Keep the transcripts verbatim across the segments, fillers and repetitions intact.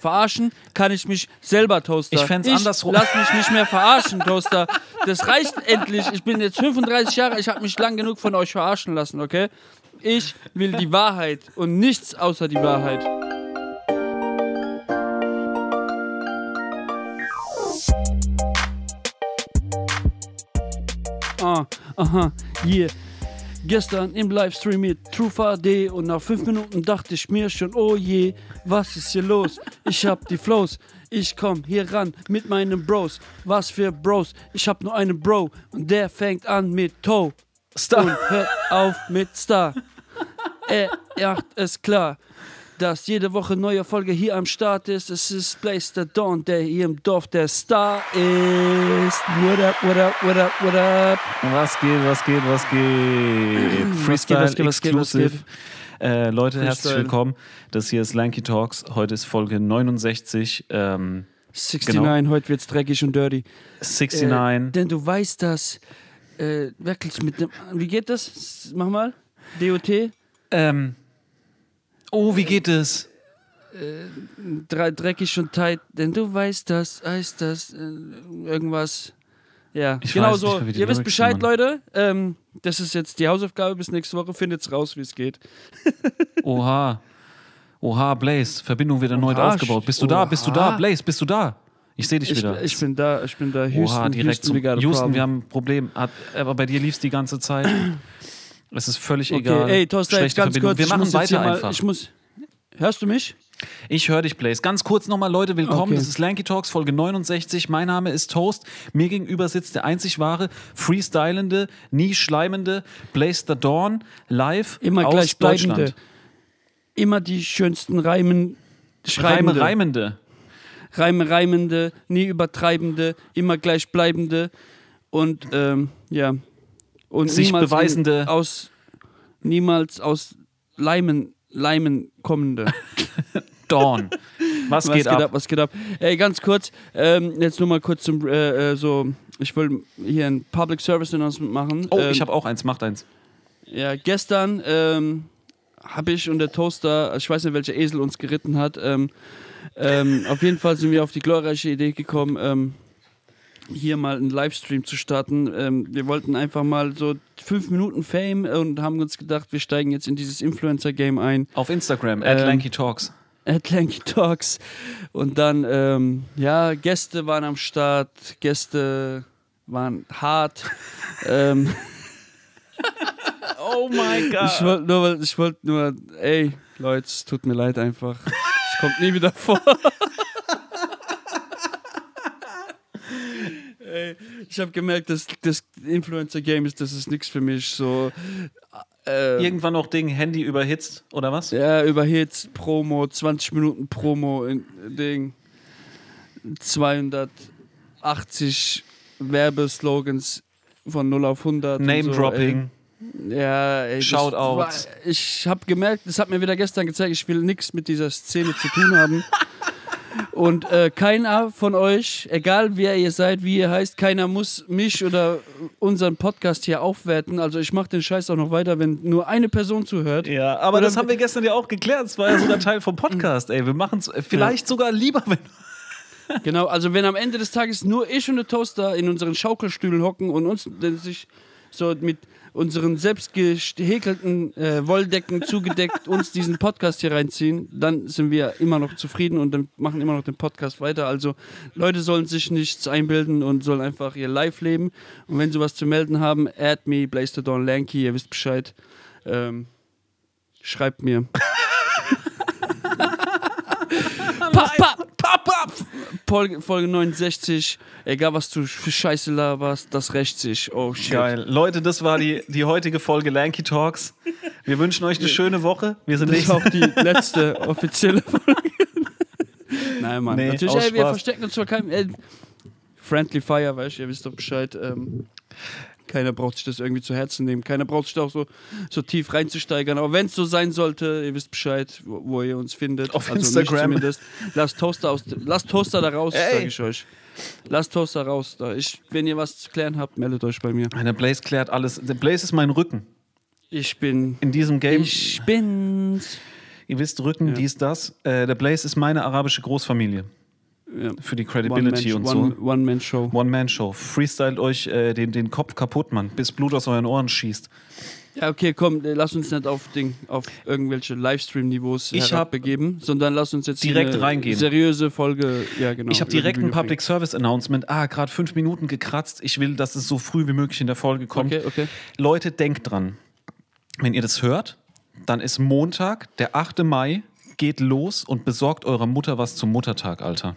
Verarschen kann ich mich selber, Toaster. Ich fänd's ich andersrum. lass mich nicht mehr verarschen, Toaster. Das reicht endlich. Ich bin jetzt fünfunddreißig Jahre, ich habe mich lang genug von euch verarschen lassen, okay? Ich will die Wahrheit und nichts außer die Wahrheit. Ah, aha, yeah. Gestern im Livestream mit Truth A D und nach fünf Minuten dachte ich mir schon, oh je, was ist hier los? Ich hab die Flows, ich komm hier ran mit meinen Bros. Was für Bros? Ich hab nur einen Bro und der fängt an mit Toe. Star. Und hört auf mit Star. Er macht es klar, dass jede Woche neue Folge hier am Start ist. Es ist Blaze the Dawn, der hier im Dorf der Star ist. What up, what up, what up, what up? Was geht, was geht, was geht? Freestyle was geht, was geht, was geht, was Exclusive. Äh, Leute, Freestyle. herzlich willkommen. Das hier ist Lanky Talks. Heute ist Folge neunundsechzig. Ähm, sixty-nine, genau. heute wird's dreckig und dirty. sixty-nine. Äh, denn du weißt das, äh, wirklich mit dem, wie geht das? Mach mal. D O T. Ähm, oh, wie geht es? Drei, dreckig und tight, denn du weißt das, heißt das, äh, irgendwas. Ja, Ich genau weiß so. nicht mehr, wie die Ihr wisst Lyrics Bescheid, sind, Leute. Ähm, das ist jetzt die Hausaufgabe bis nächste Woche. Findet's raus, wie es geht. Oha. Oha, Blaze. Verbindung wird erneut Oha, aufgebaut. Bist du da? Bist du da? oha. Blaze, bist du da? Ich sehe dich Ich, wieder. ich bin da, ich bin da. Houston, Oha, direkt Houston, zum we got a Houston, problem. wir haben ein Problem. Hat, aber bei dir lief es die ganze Zeit. Es ist völlig Okay, egal. ey, Toaster, jetzt Schlechte ganz Verbindung. kurz. Wir ich machen muss jetzt hier weiter mal, einfach. Ich muss, hörst du mich? Ich höre dich, Blaze. Ganz kurz nochmal, Leute, willkommen. Okay. Das ist Lanky Talks, Folge neunundsechzig. Mein Name ist Toast. Mir gegenüber sitzt der einzig wahre, freestylende, nie schleimende Blaze the Dawn, live Immer aus gleichbleibende. Deutschland. Immer die schönsten Reimen schreibende. Reime, Reimende. Reime reimende, nie übertreibende, immer gleichbleibende und ähm, ja und Sich niemals beweisende. in, aus niemals aus Leimen Leimen kommende. Dawn. Was, Was geht, ab? Was geht ab? Ey, ganz kurz, ähm, jetzt nur mal kurz zum äh, äh, so, ich will hier ein Public Service Announcement machen. Oh, ähm, ich habe auch eins. Macht eins. Ja, gestern ähm, habe ich und der Toaster, ich weiß nicht, welcher Esel uns geritten hat, ähm, ähm, auf jeden Fall sind wir auf die glorreiche Idee gekommen, ähm, hier mal einen Livestream zu starten. Ähm, wir wollten einfach mal so fünf Minuten Fame und haben uns gedacht, wir steigen jetzt in dieses Influencer-Game ein. Auf Instagram, at Ähm, Lanky Talks. At Lanky Talks. Und dann, ähm, ja, Gäste waren am Start, Gäste waren hart. ähm, Oh mein Ich wollte nur, ich wollte nur, ey, Leute, es tut mir leid einfach. Es kommt nie wieder vor. ey, ich habe gemerkt, dass das Influencer-Game ist, das ist nichts für mich. So, äh, Irgendwann noch Ding, Handy überhitzt, oder was? ja, über Hits, Promo, zwanzig Minuten Promo, in, Ding, zweihundertachtzig Werbeslogans von null auf hundert. Name-Dropping. So, ja, ey, das Shoutouts. war- Ich habe gemerkt, das hat mir wieder gestern gezeigt, ich will nichts mit dieser Szene zu tun haben. Und äh, keiner von euch, egal wer ihr seid, wie ihr heißt, keiner muss mich oder unseren Podcast hier aufwerten. Also ich mache den Scheiß auch noch weiter, wenn nur eine Person zuhört. Ja, aber Oder- das haben wir gestern ja auch geklärt. Das war ja sogar Teil vom Podcast, ey. Wir machen es vielleicht sogar lieber, wenn. Genau, also wenn am Ende des Tages nur ich und der Toaster in unseren Schaukelstühlen hocken und uns äh, sich so mit unseren selbst gehäkelten äh, Wolldecken zugedeckt uns diesen Podcast hier reinziehen, dann sind wir immer noch zufrieden und dann machen immer noch den Podcast weiter. Also Leute sollen sich nichts einbilden und sollen einfach ihr Live leben. Und wenn sie was zu melden haben, add me, Blaze the Dawn Lanky, ihr wisst Bescheid. Ähm, schreibt mir. Pap, pap, pap, pap. Folge, Folge neunundsechzig, egal was du für Scheiße laberst, das rächt sich. Oh shit. Geil. Leute, das war die, die heutige Folge Lanky Talks. Wir wünschen euch eine schöne Woche. Wir sind Das nicht ist auch die letzte offizielle Folge. Nein, Mann. Nee, Natürlich, aus ey, wir Spaß. verstecken uns vor keinem. Ey, Friendly Fire, weißt du, ihr wisst doch Bescheid. Ähm, keiner braucht sich das irgendwie zu Herzen nehmen. Keiner braucht sich da auch so, so tief reinzusteigern. Aber wenn es so sein sollte, ihr wisst Bescheid, wo, wo ihr uns findet. Auf also Instagram. Mich zumindest. Lasst Toaster, aus, lasst Toaster da raus, Ey. sage ich euch. Lasst Toaster raus. Da. Ich, wenn ihr was zu klären habt, meldet euch bei mir. Der Blaze klärt alles. Der Blaze ist mein Rücken Ich bin. in diesem Game. Ich bin's. Ihr wisst, Rücken, Ja. dies, das. Äh, der Blaze ist meine arabische Großfamilie. Ja. Für die Credibility und One, so. One-Man-Show. One-Man-Show. Freestylt euch äh, den, den Kopf kaputt, Mann, bis Blut aus euren Ohren schießt. Ja, okay, komm, äh, lass uns nicht auf, Ding, auf irgendwelche Livestream-Niveaus Ich hab herabbegeben, sondern lass uns jetzt direkt hier eine reingehen. seriöse Folge, ja genau. Ich habe über die direkt ein Bühne Public Service Announcement. Ah, gerade fünf Minuten gekratzt. Ich will, dass es so früh wie möglich in der Folge kommt. Okay, okay. Leute, denkt dran. Wenn ihr das hört, dann ist Montag, der achte Mai, geht los und besorgt eurer Mutter was zum Muttertag, Alter.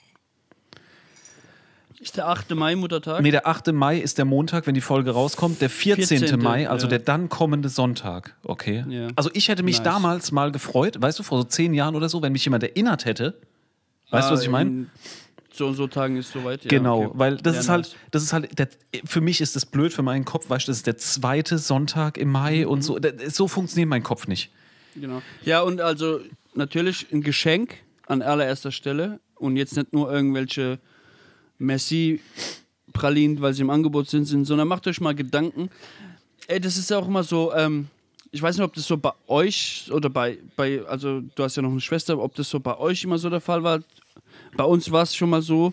Ist der achte Mai Muttertag? Nee, der achte Mai ist der Montag, wenn die Folge rauskommt. Der vierzehnte vierzehnte Mai, also ja. der dann kommende Sonntag. Okay. Ja. Also ich hätte mich Nice. damals mal gefreut, weißt du, vor so zehn Jahren oder so, wenn mich jemand erinnert hätte. Weißt du, Ah, was ich meine? in So und so Tagen ist soweit. Ja, Genau, okay. weil das Ja, ist nice. halt, das ist halt, der, für mich ist das blöd für meinen Kopf, weißt du, das ist der zweite Sonntag im Mai Mhm. und so. Das, so funktioniert mein Kopf nicht. Genau. Ja, und also natürlich ein Geschenk an allererster Stelle und jetzt nicht nur irgendwelche Messi-Pralinen, weil sie im Angebot sind, sind, sondern macht euch mal Gedanken. Ey, das ist ja auch immer so, ähm, ich weiß nicht, ob das so bei euch oder bei, bei, also du hast ja noch eine Schwester, ob das so bei euch immer so der Fall war. Bei uns war es schon mal so,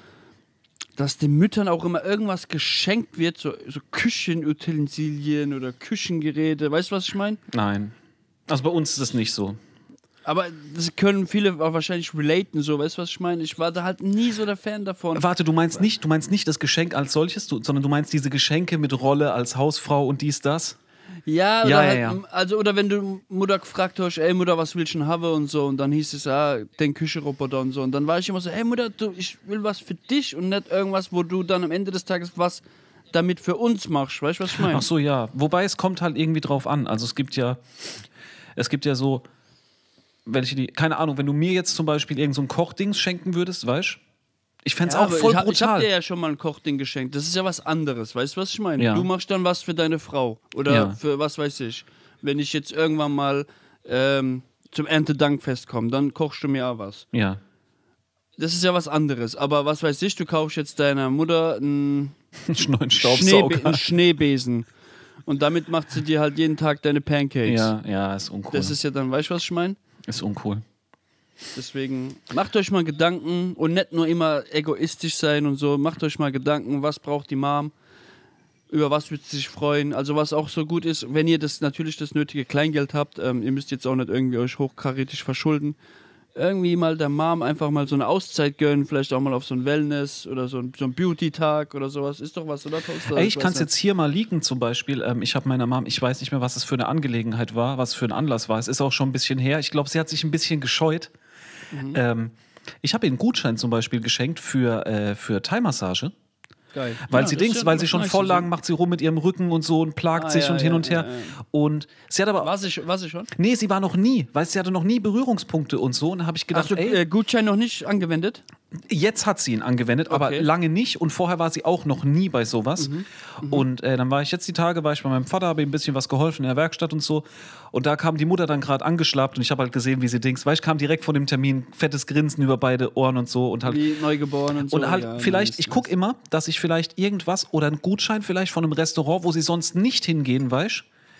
dass den Müttern auch immer irgendwas geschenkt wird, so, so Küchenutensilien oder Küchengeräte. Weißt du, was ich meine? Nein. Also bei uns ist es nicht so. Aber das können viele auch wahrscheinlich relaten, so, weißt du, was ich meine? Ich war da halt nie so der Fan davon. Warte, du meinst nicht, du meinst nicht das Geschenk als solches, du, sondern du meinst diese Geschenke mit Rolle als Hausfrau und dies, das? Ja, oder Ja, ja, halt, ja. also, oder wenn du Mutter gefragt hast, ey Mutter, was willst du denn haben und so, und dann hieß es, ah, den Küchenroboter und so, und dann war ich immer so, hey Mutter, du, ich will was für dich und nicht irgendwas, wo du dann am Ende des Tages was damit für uns machst, weißt du, was ich meine? Ach so, ja. Wobei es kommt halt irgendwie drauf an. Also es gibt ja, es gibt ja so, welche die, keine Ahnung, wenn du mir jetzt zum Beispiel irgend so ein Kochdings schenken würdest, weißt du? Ich fände es Ja, auch aber voll ich, hab- ich hab brutal. dir ja schon mal ein Kochding geschenkt. Das ist ja was anderes. Weißt du, was ich meine? Ja. Du machst dann was für deine Frau. Oder Ja. für was weiß ich. Wenn ich jetzt irgendwann mal ähm, zum Erntedankfest komme, dann kochst du mir auch was. Ja. Das ist ja was anderes. Aber was weiß ich, du kaufst jetzt deiner Mutter einen, Neuen Schneebe Staubsauger. einen Schneebesen. Und damit macht sie dir halt jeden Tag deine Pancakes. Ja, ja, ist uncool. Das ist ja dann, weißt du, was ich meine? ist uncool. Deswegen macht euch mal Gedanken und nicht nur immer egoistisch sein und so. Macht euch mal Gedanken, was braucht die Mom, über was wird sie sich freuen. Also was auch so gut ist, wenn ihr das natürlich das nötige Kleingeld habt, ähm, ihr müsst jetzt auch nicht irgendwie euch hochkarätig verschulden. Irgendwie mal der Mom einfach mal so eine Auszeit gönnen, vielleicht auch mal auf so ein Wellness oder so ein, so ein Beauty-Tag oder sowas. Ist doch was, oder? Toaster? Ey, ich weiß kann es nicht. jetzt hier mal leaken zum Beispiel. Ähm, ich habe meiner Mom, ich weiß nicht mehr, was es für eine Angelegenheit war, was für ein Anlass war. Es ist auch schon ein bisschen her. Ich glaube, sie hat sich ein bisschen gescheut. Mhm. Ähm, ich habe ihr einen Gutschein zum Beispiel geschenkt für, äh, für Thai-Massage. Geil. Weil Ja, sie das ist Dings, ja weil was sie schon Nices, voll ja. lang macht sie rum mit ihrem Rücken und so und plagt Ah, sich ja, und hin ja, und her. ja, ja. Und sie hat aber. War sie, war sie schon? Nee, sie war noch nie, weil sie hatte noch nie Berührungspunkte und so. Und da habe ich gedacht, Hast du ey, äh, Gutschein noch nicht angewendet? jetzt hat sie ihn angewendet, aber Okay. lange nicht. Und vorher war sie auch noch nie bei sowas. Mhm. Und äh, dann war ich jetzt die Tage, war ich bei meinem Vater, habe ihm ein bisschen was geholfen in der Werkstatt und so. Und da kam die Mutter dann gerade angeschlappt und ich habe halt gesehen, wie sie Dings, weil ich kam direkt von dem Termin, fettes Grinsen über beide Ohren und so. Und halt, Wie neugeboren und so. und halt ja, vielleicht, nice, ich gucke immer, dass ich vielleicht irgendwas oder einen Gutschein vielleicht von einem Restaurant, wo sie sonst nicht hingehen, weißt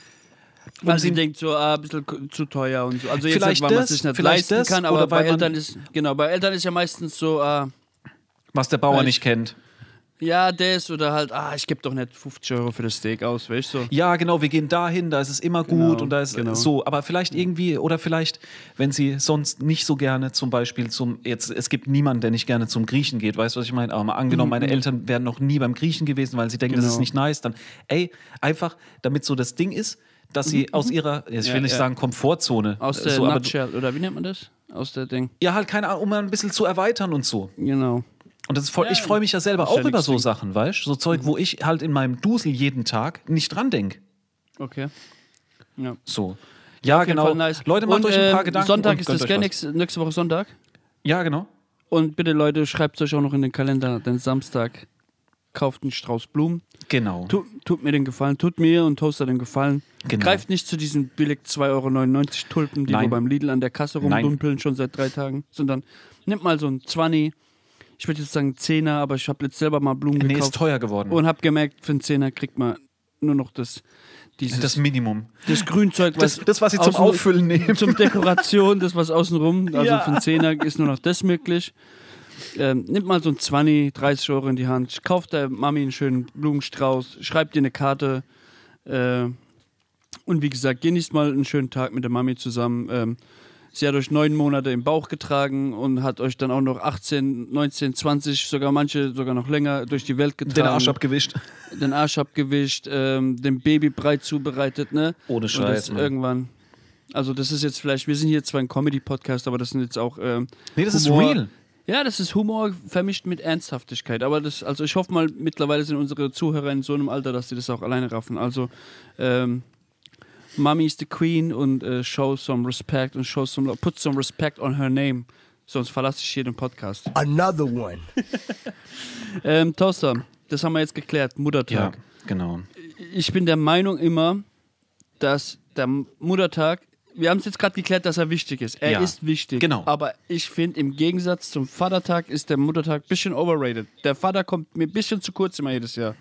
du? Weil sie denkt so, ah, ein bisschen k- zu teuer und so. Also jetzt Vielleicht nicht, weil man das, es sich nicht vielleicht leisten das, kann, aber oder bei weil man- Eltern ist, genau, bei Eltern ist ja meistens so, ah, Was der Bauer Weil nicht ich- kennt. ja, das oder halt, ah, ich gebe doch nicht fünfzig Euro für das Steak aus, weißt du? So. Ja, genau, wir gehen dahin, da ist es immer gut Genau, und da ist genau. so. Aber vielleicht irgendwie, oder vielleicht, wenn sie sonst nicht so gerne zum Beispiel zum, jetzt, es gibt niemanden, der nicht gerne zum Griechen geht, weißt du, was ich meine? Aber mal angenommen, meine Eltern wären noch nie beim Griechen gewesen, weil sie denken, das Genau. ist nicht nice, dann, ey, einfach, damit so das Ding ist, dass sie aus ihrer, ich will Ja, nicht ja. sagen Komfortzone, Aus der so, aber du, Nutshell, oder wie nennt man das? Aus der Ding. ja, halt keine Ahnung, um mal ein bisschen zu erweitern und so. Genau. Und das ist voll, Ja, ich freue mich ja selber ist ja auch über nix so Ding. Sachen, weißt du? So Zeug, wo ich halt in meinem Dusel jeden Tag nicht dran denke. Okay. Ja. So. Ja, Auf jeden genau. Fall nice. Leute, macht Und, euch ein paar ähm, Gedanken. Sonntag und ist gönnt das, euch gell? was. Nächste, nächste Woche Sonntag. Ja, genau. Und bitte, Leute, schreibt euch auch noch in den Kalender, denn Samstag kauft einen Strauß Blumen. Genau. Tut, tut mir den Gefallen, tut mir und Toaster den Gefallen. Genau. Greift nicht zu diesen billig zwei Euro neunundneunzig Tulpen, die Nein. wo beim Lidl an der Kasse Nein. rumdumpeln, schon seit drei Tagen, sondern nimmt mal so ein zwanzig, ich würde jetzt sagen Zehner, aber ich habe jetzt selber mal Blumen Nee, ist gekauft teuer geworden. und habe gemerkt, für einen Zehner kriegt man nur noch das, dieses, Das Minimum. das Grünzeug, was, Das, das was sie zum außen- Auffüllen nehmen. zum Dekoration, das was außenrum, also Ja. für einen Zehner ist nur noch das möglich. Ähm, nimmt mal so ein zwanzig, dreißig Euro in die Hand, kauft der Mami einen schönen Blumenstrauß, schreibt ihr eine Karte äh, und wie gesagt, genießt mal einen schönen Tag mit der Mami zusammen. Ähm, sie hat euch neun Monate im Bauch getragen und hat euch dann auch noch achtzehn, neunzehn, zwanzig, sogar manche sogar noch länger durch die Welt getragen. Den Arsch abgewischt. Den Arsch abgewischt, ähm, dem Baby breit zubereitet, ne? Ohne Und Scheiß, das Mann. irgendwann. Also das ist jetzt vielleicht, wir sind hier zwar ein Comedy-Podcast, aber das sind jetzt auch ähm, Nee, das ist Humor. real. Ja, das ist Humor vermischt mit Ernsthaftigkeit. Aber das, also ich hoffe mal, mittlerweile sind unsere Zuhörer in so einem Alter, dass sie das auch alleine raffen. Also ähm, Mommy is the Queen und äh, show some respect und show some love. Put some respect on her name. Sonst verlasse ich hier den Podcast. Another one. Ähm, Toaster, das haben wir jetzt geklärt. Ja, Muttertag. genau. Ich bin der Meinung immer, dass der Muttertag, wir haben es jetzt gerade geklärt, dass er wichtig ist. Er Ja, ist wichtig. genau. Aber ich finde, im Gegensatz zum Vatertag ist der Muttertag ein bisschen overrated. Der Vater kommt mir ein bisschen zu kurz immer jedes Jahr.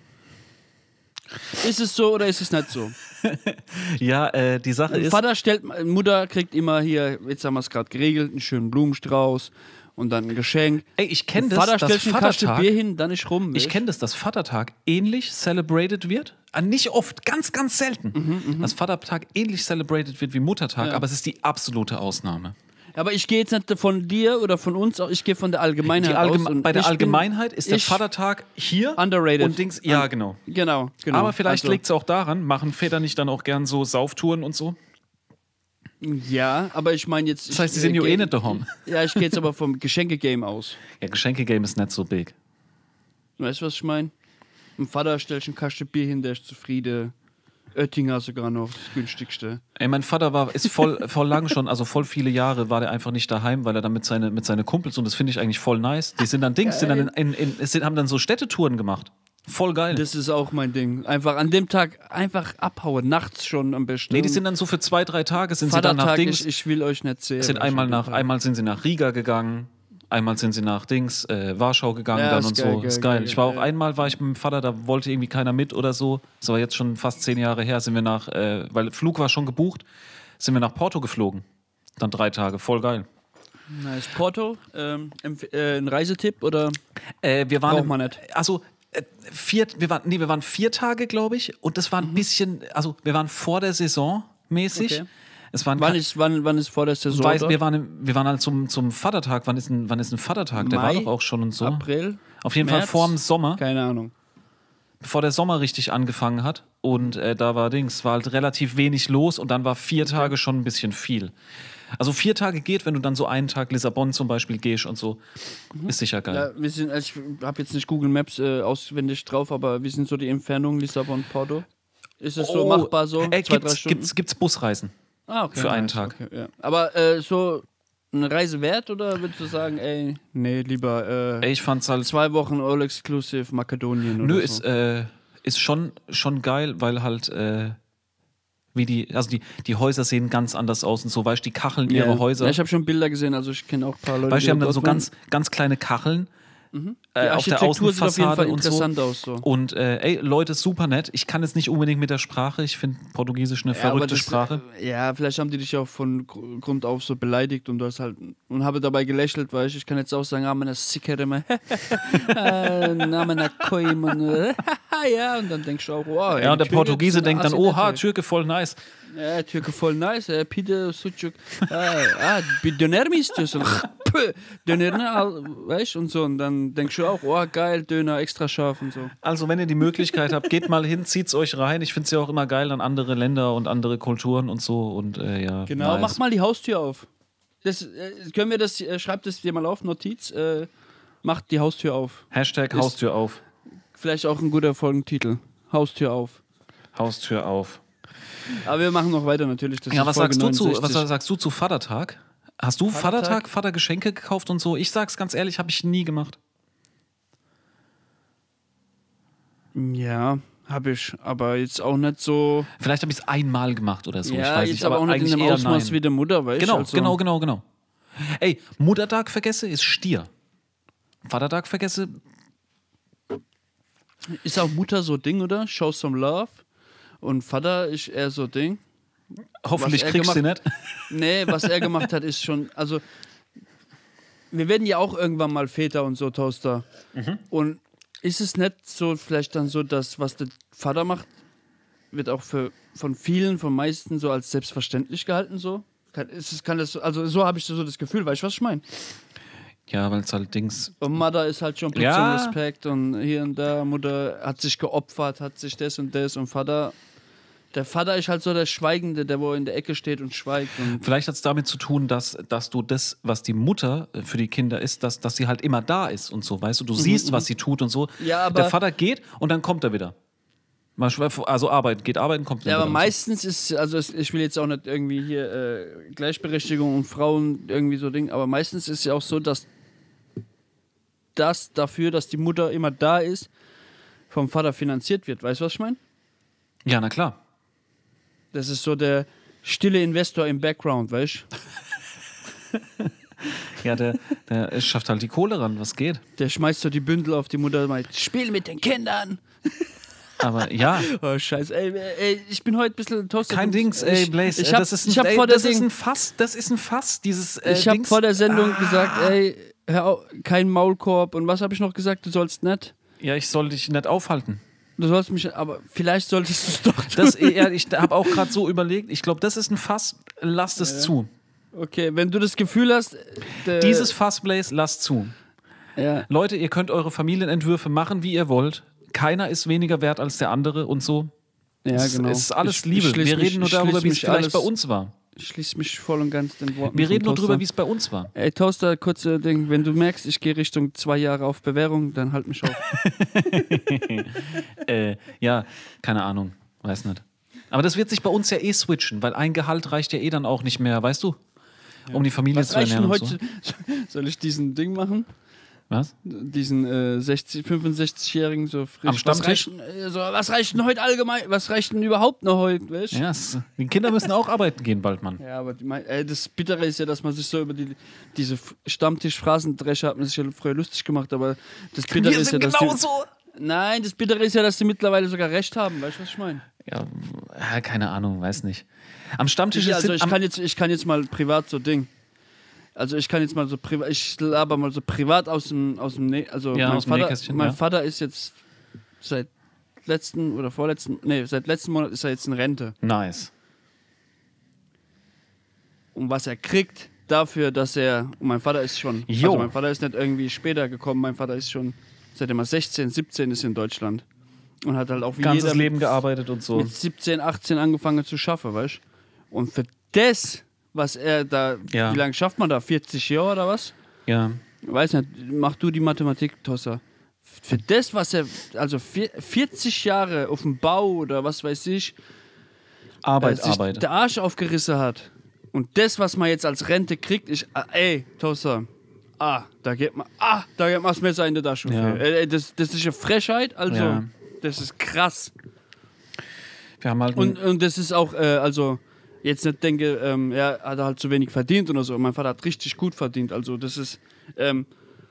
Ist es so oder ist es nicht so? Ja, äh, die Sache ist. Vater stellt, Mutter kriegt immer hier, jetzt haben wir es gerade geregelt, einen schönen Blumenstrauß und dann ein Geschenk. Ey, ich kenne das, Vater dass stellt eine Kaste Vatertag. Bier hin, dann ist rum. Ich weißt? kenne das, dass Vatertag ähnlich celebrated wird. Ah, nicht oft, ganz, ganz selten. Dass Vatertag ähnlich celebrated wird wie Muttertag, Ja. aber es ist die absolute Ausnahme. Aber ich gehe jetzt nicht von dir oder von uns, ich gehe von der Allgemeinheit Die aus. Allgeme und bei der ich bin Allgemeinheit ist der ich- Vatertag hier Underrated. und Dings. Ja, genau. Genau, genau. Aber vielleicht Also, liegt es auch daran, machen Väter nicht dann auch gern so Sauftouren und so? Ja, aber ich meine jetzt. Das heißt, ich, die sind ja geh- eh nicht daheim. Ja, ich gehe jetzt aber vom Geschenke-Game aus. Ja, Geschenke-Game ist nicht so big. Weißt du, was ich meine? Mein Vater stellt einen Kasten Bier hin, der ist zufrieden. Oettinger sogar noch, das günstigste. Ey, mein Vater war, ist voll, voll lang schon, also voll viele Jahre war der einfach nicht daheim, weil er dann mit seine, mit seine Kumpels, und das finde ich eigentlich voll nice, die sind dann Dings, sind dann in, in, in, es sind, haben dann so Städtetouren gemacht. Voll geil. Das ist auch mein Ding. Einfach an dem Tag einfach abhauen, nachts schon am besten. Nee, die sind dann so für zwei, drei Tage, sind sie dann nach Vatertag, Dings, ich, ich will euch nicht sehen. sind einmal nach, einmal sind sie nach Riga gegangen, einmal sind sie nach Dings, äh, Warschau gegangen Ja, dann ist und geil, so. geil, ist geil. geil, Ich war auch ja. einmal, war ich mit dem Vater, da wollte irgendwie keiner mit oder so. Das war jetzt schon fast zehn Jahre her, sind wir nach, äh, weil Flug war schon gebucht, sind wir nach Porto geflogen. Dann drei Tage, voll geil. Nice. Porto, ähm, empf- äh, ein Reisetipp oder? Äh, wir waren Braucht im- man nicht. Also äh, vier, wir waren, nee, wir waren vier Tage, glaube ich, und das war ein bisschen, also wir waren vor der Saison mäßig. Okay. Es waren Wann ist, wann, wann ist vor der Saison? weiß, dort? wir waren, im- wir waren halt zum, zum Vatertag. Wann ist ein, wann ist ein Vatertag? Der Mai, war doch auch schon und so. April? Auf jeden März? Fall vor dem Sommer, Keine Ahnung. bevor der Sommer richtig angefangen hat. Und äh, da war Dings, war halt relativ wenig los und dann war vier Tage schon ein bisschen viel. Also vier Tage geht, wenn du dann so einen Tag Lissabon zum Beispiel gehst und so. Ist sicher geil. Ja, wir sind, also ich habe jetzt nicht Google Maps äh, auswendig drauf, aber wie sind so die Entfernungen Lissabon-Porto? Ist es so machbar so? Ey, Zwei, drei gibt's, Stunden? gibt's, gibt's Busreisen? Ah, okay, für einen nice, Tag. Okay, ja. Aber äh, so eine Reise wert oder würdest du sagen, ey, nee, lieber äh, Ey, ich fand's halt. zwei Wochen All-Exclusive Makedonien oder Nö, so? ist, äh, ist schon, schon geil, weil halt, äh, wie die, also die, die Häuser sehen ganz anders aus und so, weißt du, die Kacheln ihre Ja. Häuser. Ja, ich habe schon Bilder gesehen, also ich kenne auch ein paar Leute. Weißt du, die haben dort dann so waren. ganz, ganz kleine Kacheln. Die Äh, auf der Architektur sieht auf jeden Fall Außenfassade und so. interessant aus. So. Und äh, ey, Leute, super nett. Ich kann jetzt nicht unbedingt mit der Sprache. Ich finde Portugiesisch eine Ja, aber verrückte das, Sprache. äh, Ja, vielleicht haben die dich auch von Gr- Grund auf so beleidigt und du hast halt und habe dabei gelächelt, weil ich, ich kann jetzt auch sagen, ah, meine Sickereme, Name Koim und äh, ja, und dann denkst du auch, wow. Ja, und der Türke, Portugiese das sind denkt dann, Assi oha, nett, Türke, voll nice. Ja, Türke voll nice, äh, Pide, Sucuk, ah, ah, Döner ist das, Döner, weißt du, und so, und dann denkst du auch, oh, geil, Döner, extra scharf und so. Also, wenn ihr die Möglichkeit habt, geht mal hin, zieht's euch rein. Ich finde es ja auch immer geil an andere Länder und andere Kulturen und so. Und äh, ja, Genau, nice. mach mal die Haustür auf. Das, äh, können wir das, äh, schreibt das dir mal auf, Notiz, äh, macht die Haustür auf. Hashtag Ist- Haustür auf. Vielleicht auch ein guter Folgentitel. Haustür auf. Haustür auf. Aber wir machen noch weiter natürlich. Das Ja, ist was Folge sagst, du zu, neunundsechzig. was sagst du zu Vatertag? Hast du Vatertag? Vatertag, Vater Geschenke gekauft und so? Ich sag's ganz ehrlich, habe ich nie gemacht. Ja, habe ich. Aber jetzt auch nicht so. Vielleicht habe ich es einmal gemacht oder so. ich ja, weiß jetzt nicht, aber auch nicht in eigentlich dem eher Ausmaß nein. wie der Mutter, weißt du? Genau, also, genau, genau, genau. Ey, Muttertag vergesse ist Stier. Vatertag vergesse, Ist auch Mutter so Ding, oder? Show some love. Und Vater ist eher so Ding. Hoffentlich er kriegst du gemacht- nicht. Nee, was er gemacht hat, ist schon, also wir werden ja auch irgendwann mal Väter und so, Toaster. Mhm. Und ist es nicht so vielleicht dann so, dass was der Vater macht, wird auch für, von vielen, von meisten so als selbstverständlich gehalten so? Kann, ist es, kann das, so- also so habe ich so das Gefühl, weißt du, was ich meine? Ja, weil es halt Dings. Und Mutter ist halt schon Putz Ja. und Respekt und hier und da, Mutter hat sich geopfert, hat sich das und das und Vater, der Vater ist halt so der Schweigende, der wo in der Ecke steht und schweigt. Und Vielleicht hat es damit zu tun, dass, dass du das, was die Mutter äh, für die Kinder ist, dass, dass sie halt immer da ist und so, weißt du? Du siehst, was sie tut und so. Mhm, Ja, aber- der Vater geht und dann kommt er wieder. Mal schwer- Also arbeiten, geht arbeiten, kommt dann ja, aber wieder. meistens ist, also es- ich will jetzt auch nicht irgendwie hier äh, Gleichberechtigung und Frauen irgendwie so Ding, aber meistens ist ja auch so, dass das dafür, dass die Mutter immer da ist, vom Vater finanziert wird. Weißt du, was ich meine? Ja, na klar. Das ist so der stille Investor im Background, weißt du? Ja, der, der schafft halt die Kohle ran, was geht. Der schmeißt so die Bündel auf die Mutter und meint, spiel mit den Kindern. Aber ja, Oh, scheiße. Ey, ey, ich bin heute ein bisschen toasted. kein Dings, ey, Ich- Blaze. Ich ey, hab, das ist ein, ich hab ey, vor der das ist Ding, ein Fass, das ist ein Fass, dieses äh, ich hab Dings. vor der Sendung Ah. gesagt, ey, hör auf, kein Maulkorb. Und was habe ich noch gesagt? Du sollst nicht. Ja, ich soll dich nicht aufhalten. Du sollst mich, aber vielleicht solltest du es doch tun. Das, ja, ich habe auch gerade so überlegt, ich glaube, das ist ein Fass, lasst es zu. Okay, wenn du das Gefühl hast, der, Dieses Fass, Blaze, lasst zu. ja, Leute, ihr könnt eure Familienentwürfe machen, wie ihr wollt. Keiner ist weniger wert als der andere und so. ja, es, genau. es ist alles Ich- Liebe. ich schließ Wir mich- reden nur ich darüber, schließ wie es mich vielleicht alles- bei uns war. Ich schließe mich voll und ganz den Worten. Wir von reden nur Toaster. darüber, wie es bei uns war. Ey, Toaster, kurze Ding. Wenn du merkst, ich gehe Richtung zwei Jahre auf Bewährung, dann halt mich auf. Äh, ja, keine Ahnung, weiß nicht. Aber das wird sich bei uns ja eh switchen, weil ein Gehalt reicht ja eh dann auch nicht mehr, weißt du? Um die Familie Was zu reicht denn ernähren. Und heute? so. Soll ich diesen Ding machen? Was? Diesen äh, sechzig, fünfundsechzigjährigen so frisch. Am Stammtisch? Was reicht, denn, äh, so, was reicht denn heute allgemein? Was reicht denn überhaupt noch heute? Weißt? Ja, es, die Kinder müssen auch arbeiten gehen bald, Mann. Ja, aber die, mein- äh, das Bittere ist ja, dass man sich so über die, diese F- Stammtisch-Phrasendrescher hat man sich ja früher lustig gemacht, aber das Bittere ist ja, dass die, Nein, das Bittere ist ja, dass die mittlerweile sogar recht haben. Weißt du, was ich meine? Ja, ja, keine Ahnung, weiß nicht. Am Stammtisch Ja, ist also ich am, kann jetzt, ich kann jetzt mal privat so Ding. Also ich kann jetzt mal so privat, ich laber mal so privat aus dem, aus dem, Nä- also Ja, mein, aus dem Vater, Nähkästchen, mein ja. Vater ist jetzt seit letzten oder vorletzten, nee, seit letzten Monat ist er jetzt in Rente. nice. Und was er kriegt dafür, dass er, und mein Vater ist schon, Jo. also mein Vater ist nicht irgendwie später gekommen, mein Vater ist schon, seitdem er sechzehn, siebzehn ist in Deutschland. Und hat halt auch wie Ganzes jeder Leben gearbeitet und so. mit siebzehn, achtzehn angefangen zu schaffen, weißt du? Und für das, was er da, Ja. wie lange schafft man da? vierzig Jahre oder was? Ja. Weiß nicht, mach du die Mathematik, Tosser. Für das, was er, also vier- vierzig Jahre auf dem Bau oder was weiß ich, Arbeit, äh, sich Arbeit. der Arsch aufgerissen hat. Und das, was man jetzt als Rente kriegt, ist, ah, ey, Tosser, ah, da geht man, ah, da geht man das Messer in der Tasche. Ja. für. Äh, äh, das, das ist eine Frechheit, also, Ja. das ist krass. Wir haben halt Und, und das ist auch, äh, also, jetzt nicht denke, ähm, er hat halt zu wenig verdient oder so. Mein Vater hat richtig gut verdient. Also, das ist, ähm,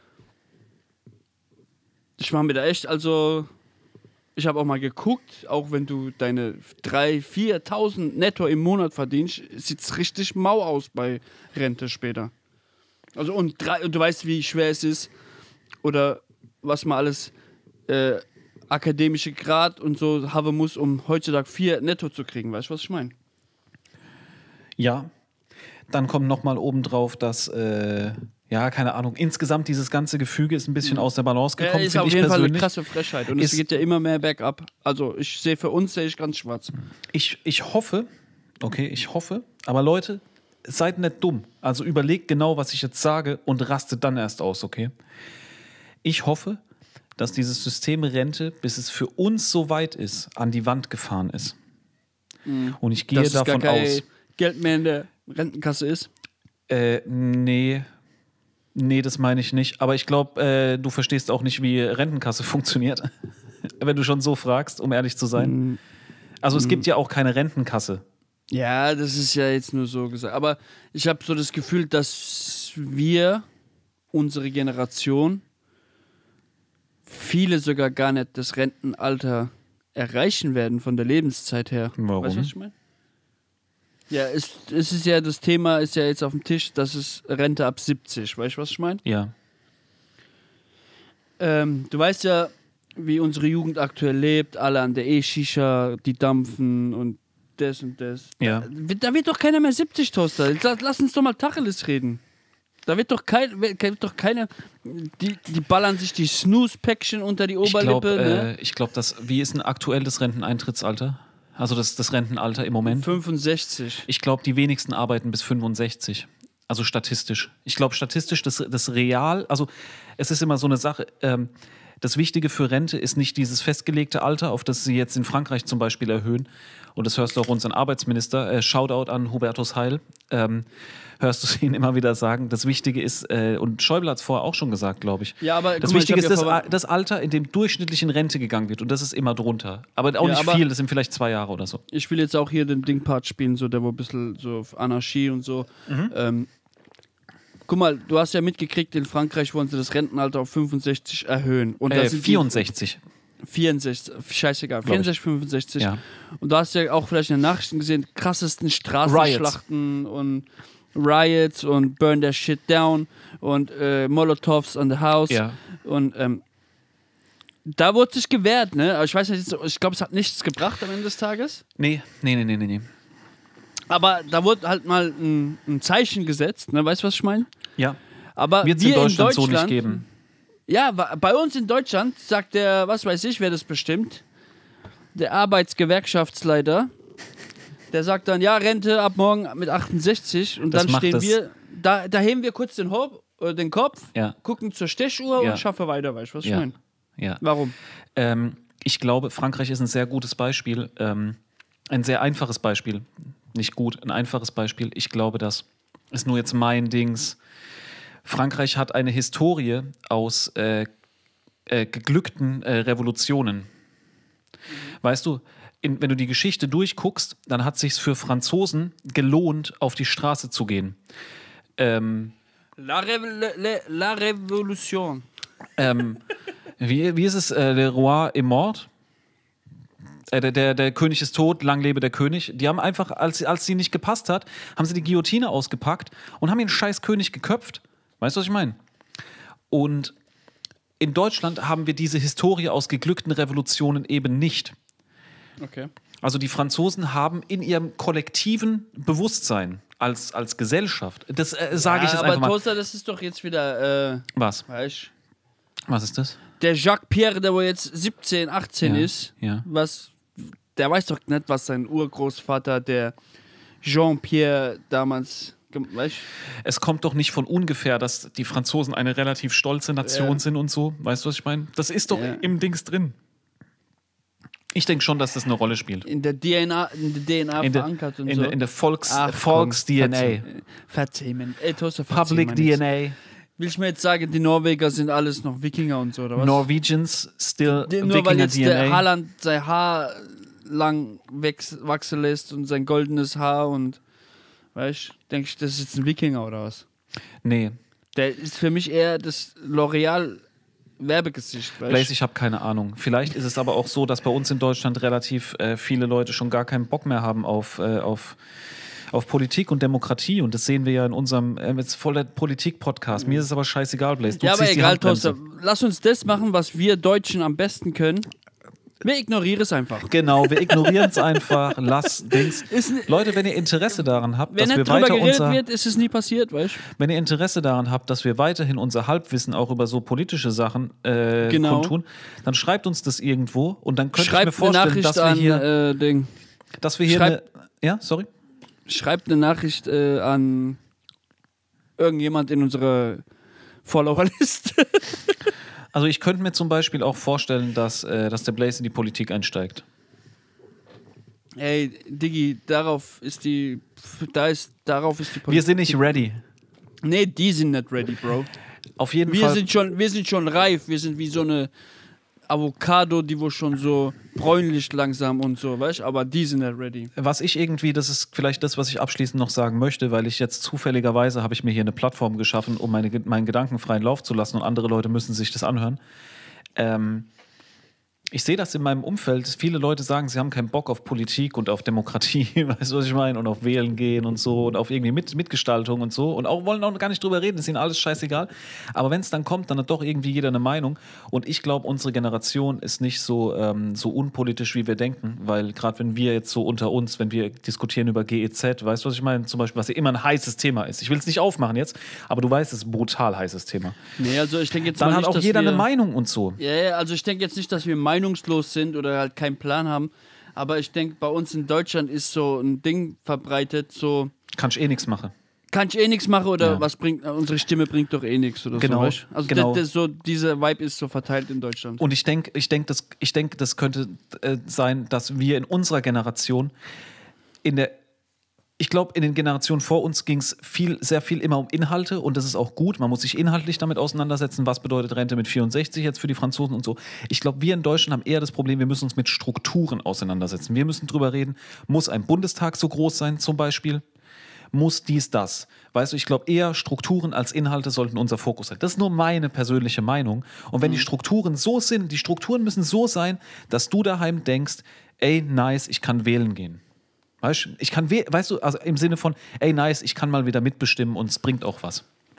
ich mache mir da echt, also, ich habe auch mal geguckt, auch wenn du deine dreitausend, viertausend netto im Monat verdienst, sieht es richtig mau aus bei Rente später. Also, und, drei, und du weißt, wie schwer es ist oder was man alles äh, akademische Grad und so haben muss, um heutzutage vier netto zu kriegen. Weißt du, was ich meine? Ja. Dann kommt nochmal obendrauf, dass, äh, ja, keine Ahnung, insgesamt dieses ganze Gefüge ist ein bisschen aus der Balance Ja, gekommen, ist finde auf ich jeden Fall eine persönlich. krasse Frechheit. Und Ist- es geht ja immer mehr bergab. Also ich sehe für uns sehe ich ganz schwarz. Ich, ich hoffe, okay, ich hoffe, aber Leute, seid nicht dumm. Also überlegt genau, was ich jetzt sage und rastet dann erst aus, okay? Ich hoffe, dass dieses System Rente, bis es für uns so weit ist, an die Wand gefahren ist. Und ich gehe Dass es gar davon kein aus. Geld mehr in der Rentenkasse ist. Äh, nee. Nee, das meine ich nicht. Aber ich glaube, äh, du verstehst auch nicht, wie Rentenkasse funktioniert. Wenn du schon so fragst, um ehrlich zu sein. Also es gibt ja auch keine Rentenkasse. Ja, das ist ja jetzt nur so gesagt. Aber ich habe so das Gefühl, dass wir, unsere Generation, viele sogar gar nicht das Rentenalter erreichen werden von der Lebenszeit her. Warum? Weißt du, was ich meine? Ja, es, es ist ja, das Thema ist ja jetzt auf dem Tisch, das ist Rente ab siebzig. Weißt du, was ich meine? Ja. Ähm, du weißt ja, wie unsere Jugend aktuell lebt, alle an der E-Shisha, die dampfen und das und das. Ja. Da, wird- da wird doch keiner mehr siebzig, Toaster. Lass, lass uns doch mal Tacheles reden. Da wird doch, kein, wird doch keiner, die, die ballern sich die Snooze-Päckchen unter die Ich glaube, Oberlippe. ne? äh, ich glaub, dass, wie ist ein aktuelles Renteneintrittsalter? Also das, das Rentenalter im Moment? fünfundsechzig. Ich glaube, die wenigsten arbeiten bis fünfundsechzig. Also statistisch. Ich glaube, statistisch, das, das Real, also es ist immer so eine Sache, ähm, das Wichtige für Rente ist nicht dieses festgelegte Alter, auf das sie jetzt in Frankreich zum Beispiel erhöhen. Und das hörst du auch unseren Arbeitsminister, äh, Shoutout an Hubertus Heil, ähm, hörst du ihn immer wieder sagen. Das Wichtige ist, äh, und Schäuble hat es vorher auch schon gesagt, glaube ich, Ja, aber das guck mal, Wichtige ich ist hab das, ja Al- das Alter, in dem durchschnittlich in Rente gegangen wird. Und das ist immer drunter. Aber auch Ja, nicht aber- viel, das sind vielleicht zwei Jahre oder so. Ich will jetzt auch hier den Ding-Part spielen, so der wo ein bisschen so auf Anarchie und so. Mhm. Ähm, guck mal, du hast ja mitgekriegt, in Frankreich wollen sie das Rentenalter auf fünfundsechzig erhöhen. Und da Äh, sind die- vierundsechzig. vierundsechzig, scheißegal, Glaub ich. vierundsechzig, fünfundsechzig. Ja. Und du hast ja auch vielleicht in den Nachrichten gesehen, krassesten Straßenschlachten und Riots und Burn their shit down und äh, Molotovs on the house. Ja. Und ähm, da wurde sich gewehrt, ne? Aber ich weiß nicht, ich glaube, es hat nichts gebracht am Ende des Tages. Nee, nee, nee, nee, nee. nee. Aber da wurde halt mal ein, ein Zeichen gesetzt, ne? Weißt du, was ich meine? Ja. Aber Wird es wir in Deutschland, so nicht Deutschland- geben. Ja, wa- bei uns in Deutschland sagt der, was weiß ich, wer das bestimmt, der Arbeitsgewerkschaftsleiter, der sagt dann, ja, Rente ab morgen mit achtundsechzig und Das dann macht stehen das- wir, da, da heben wir kurz den, Hop, äh, den Kopf, Ja. gucken zur Stechuhr Ja. und schaffen weiter, weißt du, was ich Ja. meine? Ja. Warum? Ähm, ich glaube, Frankreich ist ein sehr gutes Beispiel. Ähm, ein sehr einfaches Beispiel. Nicht gut, ein einfaches Beispiel. Ich glaube, das ist nur jetzt mein Dings. Frankreich hat eine Historie aus äh, äh, geglückten äh, Revolutionen. Weißt du, in, wenn du die Geschichte durchguckst, dann hat es sich für Franzosen gelohnt, auf die Straße zu gehen. Ähm, La, Revo- le, la Revolution. ähm, wie, wie ist es? Äh, Le Roi est mort? Äh, der, der, der König ist tot, lang lebe der König. Die haben einfach, als, als sie nicht gepasst hat, haben sie die Guillotine ausgepackt und haben den scheiß König geköpft. Weißt du, was ich meine? Und in Deutschland haben wir diese Historie aus geglückten Revolutionen eben nicht. Okay. Also die Franzosen haben in ihrem kollektiven Bewusstsein als, als Gesellschaft, das äh, sage ich jetzt aber einfach mal. Toaster, das ist doch jetzt wieder, äh, Was? weißt Was ist das? der Jacques Pierre, der wo jetzt siebzehn, achtzehn Ja, ist, ja. was, der weiß doch nicht, was sein Urgroßvater, der Jean-Pierre damals, gem- weißt Es kommt doch nicht von ungefähr, dass die Franzosen eine relativ stolze Nation Ja. sind und so. Weißt du, was ich meine? Das ist doch Ja. im Dings drin. Ich denke schon, dass das eine Rolle spielt. in der D N A, in der D N A In der, verankert und in so. der, in der Volks, Ach, Volks-D N A. Verzeih- Verzeih mir. Ey, Toaster, verzeih Public mir D nichts. N A. Will ich mir jetzt sagen, die Norweger sind alles noch Wikinger und so, oder was? Norwegians still Die- Nur weil Wikinger jetzt der D N A. Haaland sein Haar lang wächs, wachsen lässt und sein goldenes Haar und, weißt du, denke ich, das ist jetzt ein Wikinger oder was? Nee, Der ist für mich eher das L'Oreal Werbegesicht, Blaze, weißt du? ich habe keine Ahnung. Vielleicht ist es aber auch so, dass bei uns in Deutschland relativ äh, viele Leute schon gar keinen Bock mehr haben auf, äh, auf, auf Politik und Demokratie. Und das sehen wir ja in unserem äh, jetzt voller Politik-Podcast. Mir ist es aber scheißegal, Blaze. Du Ja, aber ziehst die egal, Handbremse. Toaster. Lass uns das machen, was wir Deutschen am besten können. Wir ignorieren es einfach. Genau, wir ignorieren es einfach. Lass Dings. Ist n- Leute, wenn ihr Interesse daran habt, Wenn dass wir nicht drüber weiter geredet unser, wird, ist es nie passiert, weißt du? wenn ihr Interesse daran habt, dass wir weiterhin unser Halbwissen auch über so politische Sachen äh, Genau. kundtun, dann schreibt uns das irgendwo und dann könnte ich mir Schreibt eine vorstellen, Nachricht dass wir an, hier, äh, Ding. dass wir hier schreibt- eine, ja, sorry. Schreibt eine Nachricht äh, an irgendjemand in unserer Followerliste. Also ich könnte mir zum Beispiel auch vorstellen, dass, äh, dass der Blaze in die Politik einsteigt. Ey, Diggi, darauf ist die. Da ist, darauf ist die Wir sind nicht ready. Nee, die sind nicht ready, Bro. Auf jeden Wir Fall. sind schon, wir sind schon reif. Wir sind wie so eine Avocado, die wo schon so bräunlich langsam und so, weißt du? Aber die sind nicht ready. Was ich irgendwie, das ist vielleicht das, was ich abschließend noch sagen möchte, weil ich jetzt zufälligerweise habe ich mir hier eine Plattform geschaffen, um meine, meinen Gedanken freien Lauf zu lassen und andere Leute müssen sich das anhören. Ähm, Ich sehe das in meinem Umfeld. Viele Leute sagen, sie haben keinen Bock auf Politik und auf Demokratie, weißt du, was ich meine? Und auf Wählen gehen und so und auf irgendwie Mit Mitgestaltung und so. Und auch wollen auch gar nicht drüber reden, ist ihnen alles scheißegal. Aber wenn es dann kommt, dann hat doch irgendwie jeder eine Meinung. Und ich glaube, unsere Generation ist nicht so, ähm, so unpolitisch, wie wir denken. Weil gerade wenn wir jetzt so unter uns, wenn wir diskutieren über G E Z, weißt du, was ich meine? Zum Beispiel, was ja immer ein heißes Thema ist. Ich will es nicht aufmachen jetzt, aber du weißt, es ist ein brutal heißes Thema. Nee, also ich denke jetzt Dann mal hat nicht, auch dass jeder wir, eine Meinung und so. Ja, ja, also ich denke jetzt nicht, dass wir meinungslos sind oder halt keinen Plan haben. Aber ich denke, bei uns in Deutschland ist so ein Ding verbreitet, so Kannst eh nichts machen. kann ich eh nichts machen oder Ja. was bringt, unsere Stimme bringt doch eh nichts oder Genau, so. Weißt? Also genau. das, das so, dieser Vibe ist so verteilt in Deutschland. Und ich denke, ich denk, das, ich denk, das könnte äh, sein, dass wir in unserer Generation, in der, ich glaube, in den Generationen vor uns ging es viel, sehr viel immer um Inhalte und das ist auch gut. Man muss sich inhaltlich damit auseinandersetzen, was bedeutet Rente mit vierundsechzig jetzt für die Franzosen und so. Ich glaube, wir in Deutschland haben eher das Problem, wir müssen uns mit Strukturen auseinandersetzen. Wir müssen drüber reden, muss ein Bundestag so groß sein zum Beispiel? Muss dies, das. Weißt du, ich glaube eher Strukturen als Inhalte sollten unser Fokus sein. Das ist nur meine persönliche Meinung. Und wenn die Strukturen so sind, die Strukturen müssen so sein, dass du daheim denkst, ey, nice, ich kann wählen gehen. Weißt du, ich kann, we- weißt du, also im Sinne von, ey, nice, ich kann mal wieder mitbestimmen und es bringt auch was.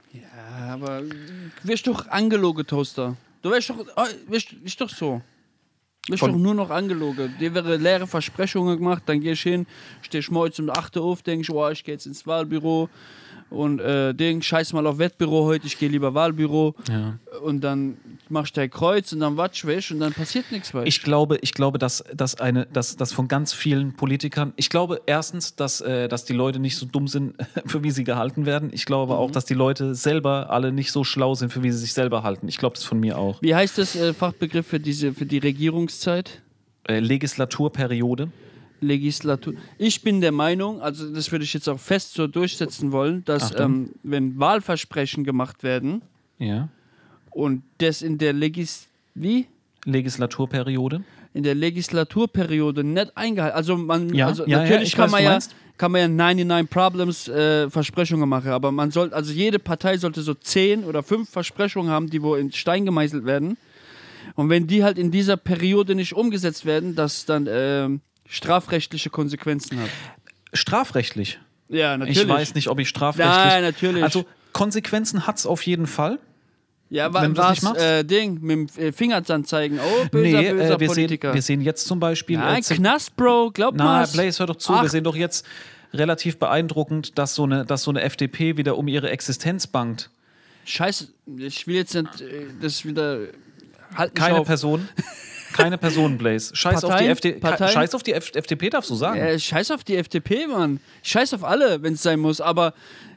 Ja, aber wirst doch angelogen, Toaster. Du wärst doch, oh, wirst, ist doch so. Wirst Von- doch nur noch angelogen. Dir wäre leere Versprechungen gemacht, dann geh ich hin, steh ich morgens um acht Uhr auf, denk ich, oh, ich geh jetzt ins Wahlbüro und äh, denk, scheiß mal auf Wettbüro heute, ich gehe lieber Wahlbüro. Ja. Und dann machst du dein Kreuz und dann watsch weg und dann passiert nichts weiter. Ich glaube, ich glaube, dass, dass, eine, dass, dass von ganz vielen Politikern, ich glaube erstens, dass, äh, dass die Leute nicht so dumm sind, für wie sie gehalten werden. Ich glaube aber auch, dass die Leute selber alle nicht so schlau sind, für wie sie sich selber halten. Ich glaube das von mir auch. Wie heißt das äh, Fachbegriff für, diese, für die Regierungszeit? Äh, Legislaturperiode. Legislatur. Ich bin der Meinung, also das würde ich jetzt auch fest so durchsetzen wollen, dass Achtung. ähm, wenn Wahlversprechen gemacht werden Ja. und das in der Legis wie? Legislaturperiode. In der Legislaturperiode nicht eingehalten. Also man, Ja, also ja, ja, natürlich ich kann weiß, man du ja meinst. kann man ja neunundneunzig Problems äh, Versprechungen machen, aber man soll, also jede Partei sollte so zehn oder fünf Versprechungen haben, die wo in Stein gemeißelt werden. Und wenn die halt in dieser Periode nicht umgesetzt werden, dass dann ähm, strafrechtliche Konsequenzen hat. Strafrechtlich. Ja, natürlich. Ich weiß nicht, ob ich strafrechtlich. Nein, natürlich. Also Konsequenzen hat es auf jeden Fall. Ja, wa wenn du das was, nicht machst? äh, Ding, mit dem äh, Fingersand zeigen. Oh, böser, nee, böser äh, wir, sehen, Politiker. wir sehen jetzt zum Beispiel. Nein, äh, Z- Knast, Bro, glaub Na, mal. Blaze, hör doch zu. Ach. Wir sehen doch jetzt relativ beeindruckend, dass so eine, dass so eine F D P wieder um ihre Existenz bangt. Scheiße, ich will jetzt nicht äh, das wieder. Halt mich Keine auf. Person. Keine Person, Blaze. Scheiß auf die Parteien? F D P. Parteien? Scheiß auf die F- FDP, darfst du sagen. Äh, scheiß auf die F D P, Mann. Scheiß auf alle, wenn es sein muss. Aber,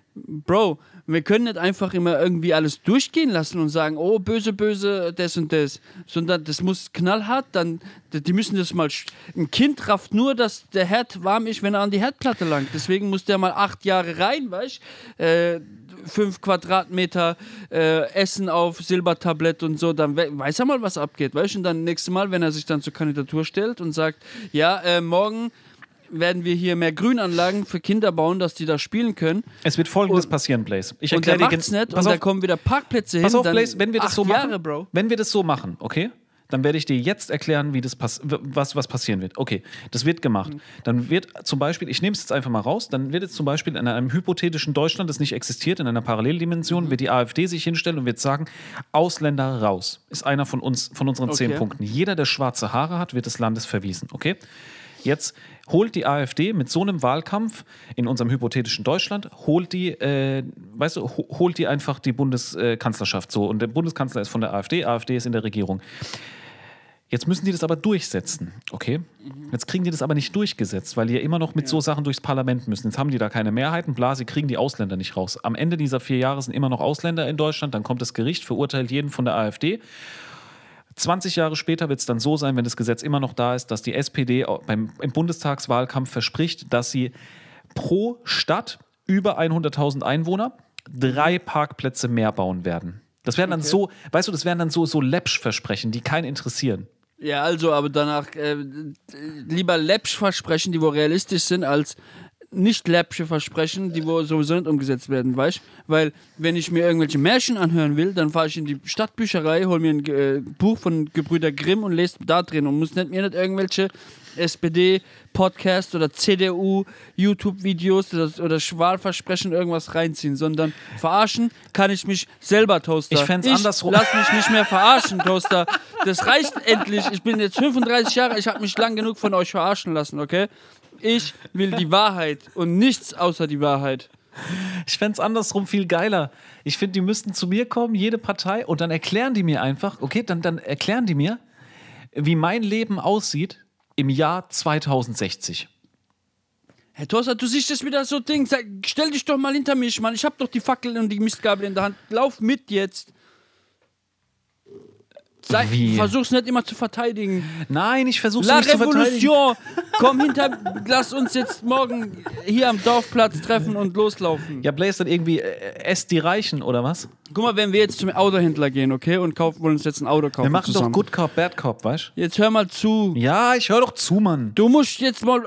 Bro, wir können nicht einfach immer irgendwie alles durchgehen lassen und sagen, oh, böse, böse, das und das. Sondern das muss knallhart, dann, die müssen das mal. sch- Ein Kind rafft nur, dass der Herd warm ist, wenn er an die Herdplatte langt. Deswegen muss der mal acht Jahre rein, weißt du? Äh, fünf Quadratmeter äh, Essen auf Silbertablett und so, dann we weiß er mal, was abgeht, weißt du? Und dann nächstes Mal, wenn er sich dann zur Kandidatur stellt und sagt, ja, äh, morgen werden wir hier mehr Grünanlagen für Kinder bauen, dass die da spielen können. Es wird Folgendes Und- passieren, Blaze. Ich Und der erkläre dir macht's gen- nicht Pass und da auf, kommen wieder Parkplätze pass hin. auf, dann Blaze, wenn wir das acht so machen, Jahre, Bro. wenn wir das so machen, okay, dann werde ich dir jetzt erklären, wie das pass w- was, was passieren wird. Okay, das wird gemacht. Dann wird zum Beispiel, ich nehme es jetzt einfach mal raus, dann wird jetzt zum Beispiel in einem hypothetischen Deutschland, das nicht existiert, in einer Paralleldimension, wird die AfD sich hinstellen und wird sagen, Ausländer raus. Ist einer von uns, von unseren zehn Okay. Punkten. Jeder, der schwarze Haare hat, wird des Landes verwiesen. Okay? Jetzt holt die AfD mit so einem Wahlkampf in unserem hypothetischen Deutschland, holt die, äh, weißt du, ho- holt die einfach die Bundeskanzlerschaft so. Und der Bundeskanzler ist von der AfD, AfD ist in der Regierung. Jetzt müssen die das aber durchsetzen, okay? Jetzt kriegen die das aber nicht durchgesetzt, weil die ja immer noch mit so Sachen durchs Parlament müssen. Jetzt haben die da keine Mehrheiten, bla, sie kriegen die Ausländer nicht raus. Am Ende dieser vier Jahre sind immer noch Ausländer in Deutschland, dann kommt das Gericht, verurteilt jeden von der AfD. zwanzig Jahre später wird es dann so sein, wenn das Gesetz immer noch da ist, dass die S P D beim, im Bundestagswahlkampf verspricht, dass sie pro Stadt über hunderttausend Einwohner drei Parkplätze mehr bauen werden. Das wären dann Okay. so, weißt du, das wären dann so, so Läppsch-Versprechen, die keinen interessieren. Ja, also, aber danach äh, lieber läppsch versprechen, die wo realistisch sind, als nicht läppsche Versprechen, die wo sowieso nicht umgesetzt werden, weißt? Weil, wenn ich mir irgendwelche Märchen anhören will, dann fahre ich in die Stadtbücherei, hole mir ein äh, Buch von Gebrüder Grimm und lese da drin und muss nicht, mir nicht irgendwelche S P D-Podcasts oder C D U-YouTube-Videos oder, oder Wahlversprechen irgendwas reinziehen, sondern verarschen kann ich mich selber, Toaster. Ich fänd's andersrum. Lass mich nicht mehr verarschen, Toaster. Das reicht endlich. Ich bin jetzt fünfunddreißig Jahre, ich habe mich lang genug von euch verarschen lassen, okay? Ich will die Wahrheit und nichts außer die Wahrheit. Ich fände es andersrum viel geiler. Ich finde, die müssten zu mir kommen, jede Partei, und dann erklären die mir einfach, okay, dann, dann erklären die mir, wie mein Leben aussieht im Jahr zweitausendsechzig. Herr Toaster, du siehst das wieder so Ding. Sag, stell dich doch mal hinter mich, Mann. Ich hab doch die Fackel und die Mistgabel in der Hand. Lauf mit jetzt. Sei, Wie? Versuch's nicht immer zu verteidigen. Nein, ich versuche es La nicht zu verteidigen. Revolution! Komm hinter, lass uns jetzt morgen hier am Dorfplatz treffen und loslaufen. Ja, Blaze, dann irgendwie äh, esst die Reichen, oder was? Guck mal, wenn wir jetzt zum Autohändler gehen, okay, und kaufen, wollen uns jetzt ein Auto kaufen Wir machen zusammen. doch Good Cop, Bad Cop, weißt du? Jetzt hör mal zu. Ja, ich höre doch zu, Mann. Du musst jetzt mal...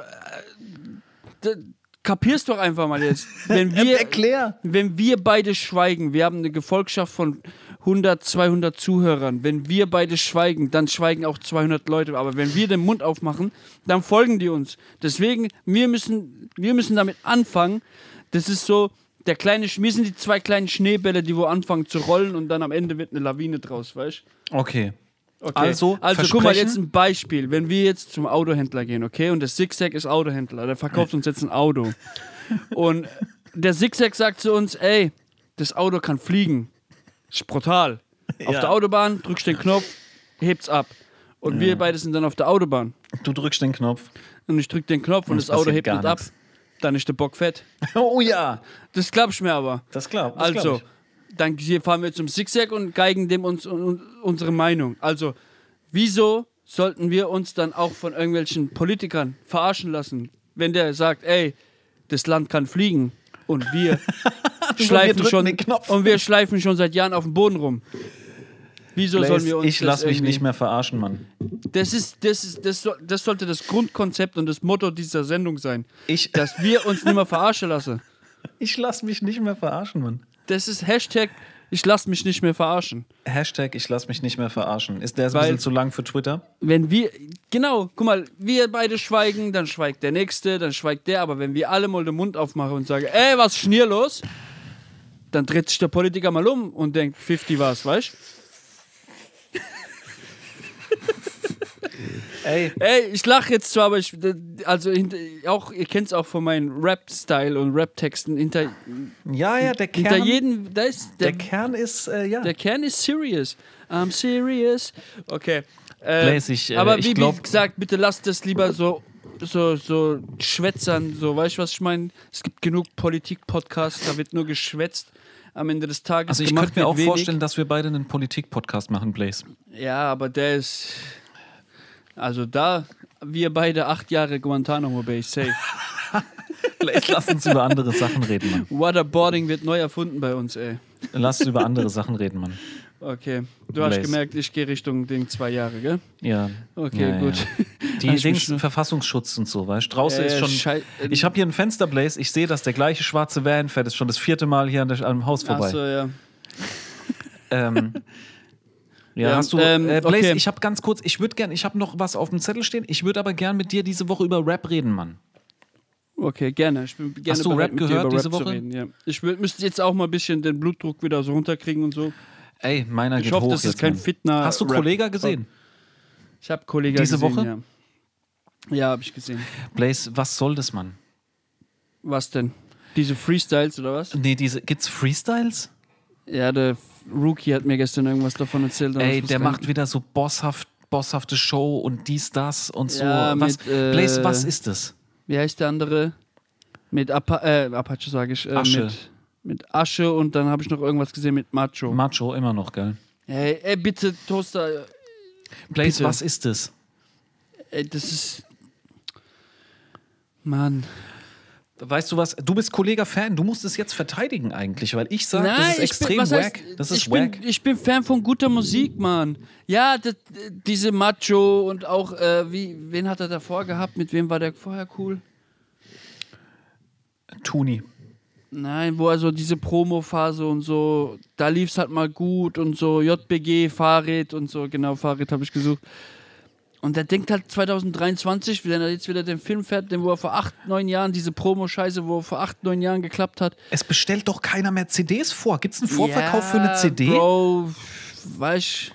Äh, d- kapierst doch einfach mal jetzt. Wenn wir, Erklär. wenn wir beide schweigen, wir haben eine Gefolgschaft von hundert, zweihundert Zuhörern. Wenn wir beide schweigen, dann schweigen auch zweihundert Leute. Aber wenn wir den Mund aufmachen, dann folgen die uns. Deswegen, wir müssen, wir müssen damit anfangen. Das ist so, der kleine, wir sind die zwei kleinen Schneebälle, die wo anfangen zu rollen und dann am Ende wird eine Lawine draus, weißt du? Okay. Okay. Also, also guck mal, Versprechen? jetzt ein Beispiel. Wenn wir jetzt zum Autohändler gehen, okay, und der Zigzag ist Autohändler, der verkauft uns jetzt ein Auto. Und der Zigzag sagt zu uns, ey, das Auto kann fliegen. Ist brutal. Auf Ja. der Autobahn drückst du den Knopf, hebt's ab. Und wir beide sind dann auf der Autobahn. Du drückst den Knopf. Und ich drück den Knopf und, Und das es Auto passiert hebt gar nicht ab. nichts. Dann ist der Bock fett. Oh ja. Das glaubst du mir aber. Das glaub, das Also, glaub ich. dann hier fahren wir zum Zigzag und geigen dem uns un, unsere Meinung. Also, wieso sollten wir uns dann auch von irgendwelchen Politikern verarschen lassen, wenn der sagt, ey, das Land kann fliegen und wir schleifen drücken schon den Knopf. und wir schleifen schon seit Jahren auf dem Boden rum. Wieso Blaze, sollen wir uns ich das lass mich irgendwie- nicht mehr verarschen, Mann. Das ist das ist das, so- das sollte das Grundkonzept und das Motto dieser Sendung sein, Ich, dass wir uns nicht mehr verarschen lassen. ich lass mich nicht mehr verarschen, Mann. Das ist Hashtag ich lass mich nicht mehr verarschen. Hashtag, ich lass mich nicht mehr verarschen. Ist der so ein Weil- bisschen zu lang für Twitter? Wenn wir, genau, guck mal, wir beide schweigen, dann schweigt der Nächste, dann schweigt der, aber wenn wir alle mal den Mund aufmachen und sagen, ey, was ist denn hier los? Dann dreht sich der Politiker mal um und denkt, fünfzig war's, weißt Ey, Ey, ich lache jetzt zwar, aber ich, also hinter, auch, ihr kennt es auch von meinem Rap-Style und Rap-Texten, hinter, ja, ja, der hinter Kern, jedem, da ist, der der, Kern ist, äh, ja. der Kern ist serious. I'm serious. Okay. Äh, Blaze, ich, äh, aber ich wie, glaub- wie gesagt, bitte lasst das lieber so, so, so schwätzern, so, weißt du, was ich meine? Es gibt genug Politik-Podcasts, da wird nur geschwätzt. Am Ende des Tages Also ich gemacht könnte mir wird auch wenig. vorstellen, dass wir beide einen Politik-Podcast machen, Blaze. Ja, aber der ist, also da, wir beide acht Jahre Guantanamo Bay, safe. Blaze, lass uns über andere Sachen reden, Mann. Waterboarding wird neu erfunden bei uns, ey. Lass uns über andere Sachen reden, Mann. Okay, du hast Blaze. gemerkt, ich gehe Richtung Ding zwei Jahre, gell? Ja. Okay, ja, gut. Ja. Die Hab ich mich Dings, schon- Verfassungsschutz und so, weißt du? Draußen Äh, ist schon. Schei- Ich habe hier ein Fenster, Blaze. Ich sehe, dass der gleiche schwarze Van fährt. Ist schon das vierte Mal hier an der, am Haus vorbei. Achso, ja. Ähm, ja, Ja, hast du. ähm, äh, Blaze, okay. ich habe ganz kurz, ich würde gern, ich habe noch was auf dem Zettel stehen. Ich würde aber gern mit dir diese Woche über Rap reden, Mann. Okay, gerne. Ich bin gerne Hast du bereit, Rap mit dir gehört über diese Rap zu Woche? reden. Ja. Ich wür- müsste jetzt auch mal ein bisschen den Blutdruck wieder so runterkriegen und so. Ey, meiner Ich geht hoffe, hoch das ist jetzt, kein Mann. Fitner. Hast du Rap. Kollega gesehen? Ich habe Kollegen Diese gesehen, Woche? Ja, ja habe ich gesehen. Blaze, was soll das, Mann? Was denn? Diese Freestyles oder was? Nee, diese, gibt's Freestyles? Ja, der Rookie hat mir gestern irgendwas davon erzählt. aber Ey, ich muss der rein- macht wieder so bosshaft, bosshafte Show und dies, das und so. Ja, was, mit, äh, Blaze, was ist das? Wie heißt der andere? Mit Apa äh, Apache, sage ich. Äh, Asche. Mit, mit Asche und dann habe ich noch irgendwas gesehen mit Macho. Macho immer noch, gell? Ey, ey, bitte, Toaster. Blaze, Bitte. was ist das? Ey, das ist. Mann. Weißt du was? Du bist Kollega-Fan, du musst es jetzt verteidigen eigentlich, weil ich sage, das ist ich bin- extrem was heißt- wack. Das ist ich wack. Bin, ich bin Fan von guter Musik, Mann. Ja, das, diese Macho und auch, äh, wie, wen hat er davor gehabt? Mit wem war der vorher cool? Tuni. Nein, wo also diese Promo-Phase und so, da lief es halt mal gut und so, J B G, Fahrrad und so, genau, Fahrrad habe ich gesucht. Und der denkt halt zwanzig dreiundzwanzig, wenn er jetzt wieder den Film fährt, den wo er vor acht, neun Jahren, diese Promo-Scheiße, wo er vor acht, neun Jahren geklappt hat. Es bestellt doch keiner mehr C Ds vor. Gibt es einen Vorverkauf ja, für eine C D? Bro, weißt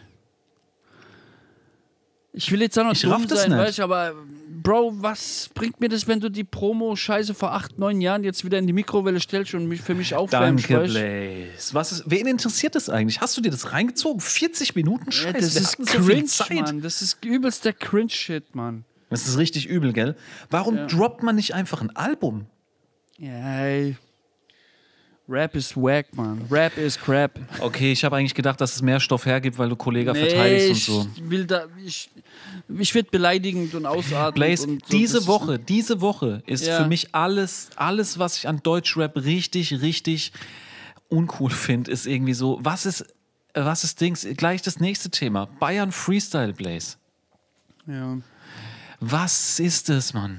ich will jetzt auch noch ich dumm sein, weißt aber Bro, was bringt mir das, wenn du die Promo-Scheiße vor acht, neun Jahren jetzt wieder in die Mikrowelle stellst und mich für mich aufwärmst? Danke, Blaze. Was ist, wen interessiert das eigentlich? Hast du dir das reingezogen? vierzig Minuten Scheiße. Ja, das Wir ist so cringe, Mann. Das ist übelster Cringe-Shit, Mann. Das ist richtig übel, gell? Warum ja. droppt man nicht einfach ein Album? Ja, ey. Rap ist wack, Mann. Rap ist crap. Okay, ich habe eigentlich gedacht, dass es mehr Stoff hergibt, weil du Kollega nee, verteidigst und so. Ich will da, ich, ich werde beleidigend und ausatmend. Blaze, und so. diese Woche, ist, diese Woche ist ja. für mich alles, alles, was ich an Deutschrap richtig, richtig uncool finde, ist irgendwie so, was ist, was ist Dings? Gleich das nächste Thema. Bayern Freestyle, Blaze. Ja. Was ist das, Mann?